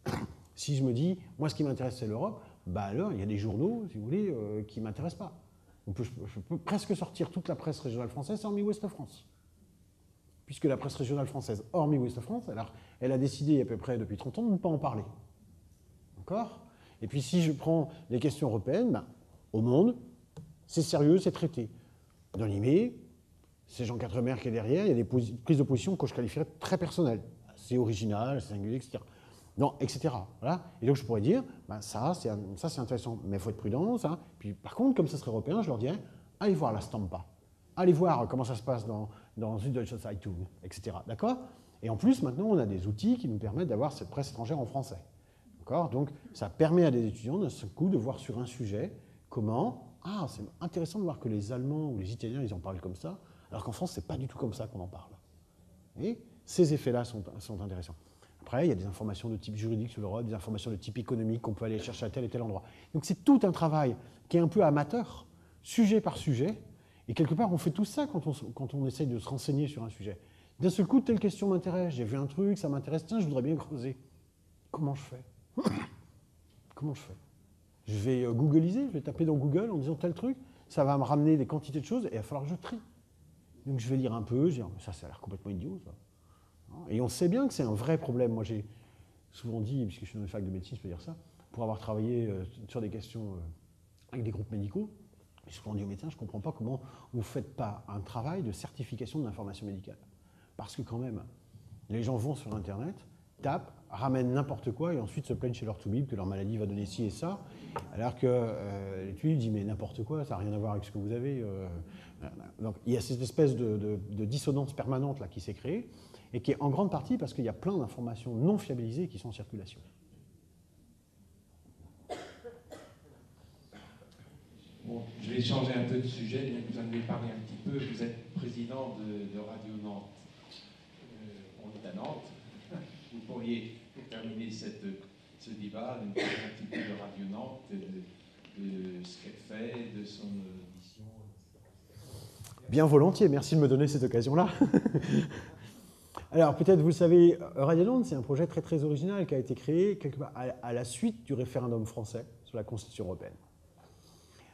Si je me dis, moi, ce qui m'intéresse, c'est l'Europe, ben alors, il y a des journaux, si vous voulez, euh, qui ne m'intéressent pas. On peut, je peux presque sortir toute la presse régionale française, hormis Ouest-France. Puisque la presse régionale française, hormis Ouest-France, elle a, elle a décidé à peu près depuis trente ans de ne pas en parler. D'accord? Et puis si je prends les questions européennes, ben, au Monde, c'est sérieux, c'est traité. Dans l'I M E, c'est Jean Quatremer qui est derrière, il y a des prises de position que je qualifierais de très personnelles. C'est original, c'est singulier, et cetera. Non, et cetera. Voilà. Et donc je pourrais dire, ben, ça c'est intéressant, mais il faut être prudent. Ça. Puis par contre, comme ça serait européen, je leur dirais, allez voir la Stampa. Allez voir comment ça se passe dans, dans Süddeutsche Zeitung, et cetera. D'accord? Et en plus, maintenant, on a des outils qui nous permettent d'avoir cette presse étrangère en français. D'accord? Donc ça permet à des étudiants d'un seul coup de voir sur un sujet comment... Ah, c'est intéressant de voir que les Allemands ou les Italiens, ils en parlent comme ça, alors qu'en France, c'est pas du tout comme ça qu'on en parle. Et ces effets-là sont, sont intéressants. Après, il y a des informations de type juridique sur l'Europe, des informations de type économique qu'on peut aller chercher à tel et tel endroit. Donc c'est tout un travail qui est un peu amateur, sujet par sujet, et quelque part, on fait tout ça quand on, quand on essaye de se renseigner sur un sujet. D'un seul coup, telle question m'intéresse, j'ai vu un truc, ça m'intéresse, tiens, je voudrais bien creuser. Comment je fais? Comment je fais? Je vais googliser, je vais taper dans Google en disant tel truc, ça va me ramener des quantités de choses et il va falloir que je trie. Donc je vais lire un peu, je vais dire, ça, ça a l'air complètement idiot, ça. Et on sait bien que c'est un vrai problème. Moi, j'ai souvent dit, puisque je suis dans une fac de médecine, je peux dire ça, pour avoir travaillé sur des questions avec des groupes médicaux, j'ai souvent dit aux médecins, je ne comprends pas comment vous ne faites pas un travail de certification de l'information médicale. Parce que quand même, les gens vont sur Internet, tapent, ramènent n'importe quoi et ensuite se plaignent chez leur toubib que leur maladie va donner ci et ça, alors que euh, l'étude dit mais n'importe quoi, ça n'a rien à voir avec ce que vous avez. Euh, donc il y a cette espèce de, de, de dissonance permanente là qui s'est créée et qui est en grande partie parce qu'il y a plein d'informations non fiabilisées qui sont en circulation. Bon, je vais changer un peu de sujet, bien que vous en avez parlé un petit peu. Vous êtes président de, de Radio Nantes. Euh, on est à Nantes. Vous pourriez terminer cette, ce débat, nous parler un petit peu de Radio Nantes, de, de ce qu'elle fait, de son audition. Bien volontiers, merci de me donner cette occasion-là. Alors peut-être vous le savez, Radio Nantes, c'est un projet très très original qui a été créé quelque part à, à la suite du référendum français sur la Constitution européenne.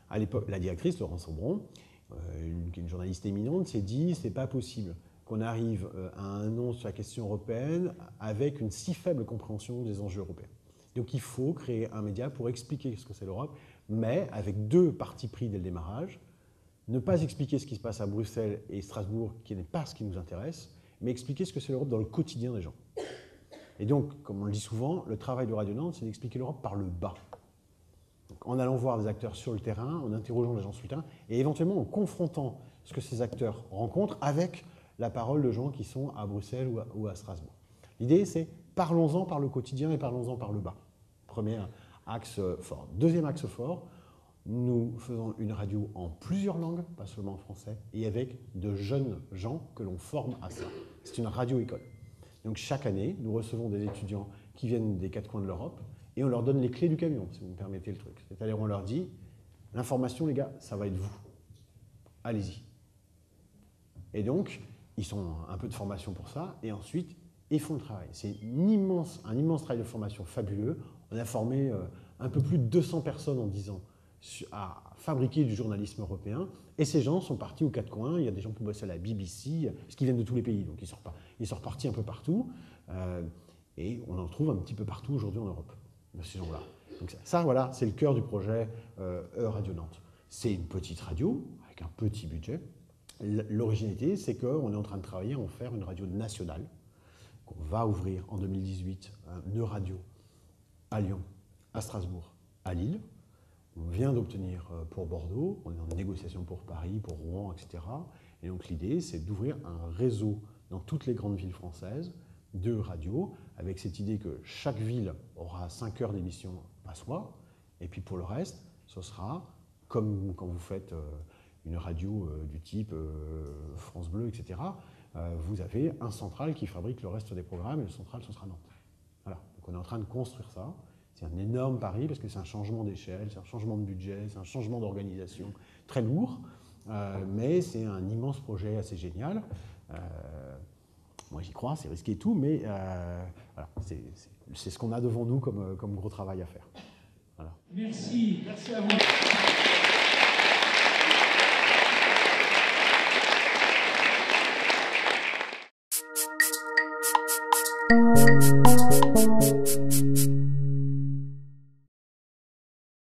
À l'époque, la directrice, Laurence Aubron, euh, une, une journaliste éminente, s'est dit c'est pas possible qu'on arrive à un nom sur la question européenne avec une si faible compréhension des enjeux européens. Donc il faut créer un média pour expliquer ce que c'est l'Europe, mais avec deux partis pris dès le démarrage. Ne pas expliquer ce qui se passe à Bruxelles et Strasbourg, qui n'est pas ce qui nous intéresse, mais expliquer ce que c'est l'Europe dans le quotidien des gens. Et donc, comme on le dit souvent, le travail de Radio Nantes, c'est d'expliquer l'Europe par le bas. Donc, en allant voir des acteurs sur le terrain, en interrogeant les gens sur le terrain, et éventuellement en confrontant ce que ces acteurs rencontrent avec la parole de gens qui sont à Bruxelles ou à, ou à Strasbourg. L'idée, c'est parlons-en par le quotidien et parlons-en par le bas. Premier axe fort. Deuxième axe fort, nous faisons une radio en plusieurs langues, pas seulement en français, et avec de jeunes gens que l'on forme à ça. C'est une radio-école. Donc chaque année, nous recevons des étudiants qui viennent des quatre coins de l'Europe et on leur donne les clés du camion, si vous me permettez le truc. C'est-à-dire on leur dit, l'information, les gars, ça va être vous. Allez-y. Et donc, ils ont un peu de formation pour ça, et ensuite, ils font le travail. C'est immense, un immense travail de formation fabuleux. On a formé euh, un peu plus de deux cents personnes en dix ans à fabriquer du journalisme européen, et ces gens sont partis aux quatre coins. Il y a des gens qui bossent à la B B C, parce qu'ils viennent de tous les pays, donc ils sont, ils sont repartis un peu partout, euh, et on en trouve un petit peu partout aujourd'hui en Europe, de ces gens-là. Donc ça, voilà, c'est le cœur du projet euh, Radio Nantes. C'est une petite radio, avec un petit budget. L'originalité, c'est qu'on est en train de travailler à en faire une radio nationale, qu'on va ouvrir en deux mille dix-huit, une radio à Lyon, à Strasbourg, à Lille. On vient d'obtenir pour Bordeaux, on est en négociation pour Paris, pour Rouen, et cetera. Et donc l'idée, c'est d'ouvrir un réseau dans toutes les grandes villes françaises de radios, avec cette idée que chaque ville aura cinq heures d'émission à soi, et puis pour le reste, ce sera comme quand vous faites une radio du type France Bleu, et cetera. Vous avez un central qui fabrique le reste des programmes, et le central, ce sera Nantes. Voilà, donc on est en train de construire ça. C'est un énorme pari parce que c'est un changement d'échelle, c'est un changement de budget, c'est un changement d'organisation très lourd, euh, mais c'est un immense projet assez génial. Euh, moi j'y crois, c'est risqué et tout, mais euh, voilà, c'est ce qu'on a devant nous comme, comme gros travail à faire. Voilà. Merci, merci à vous.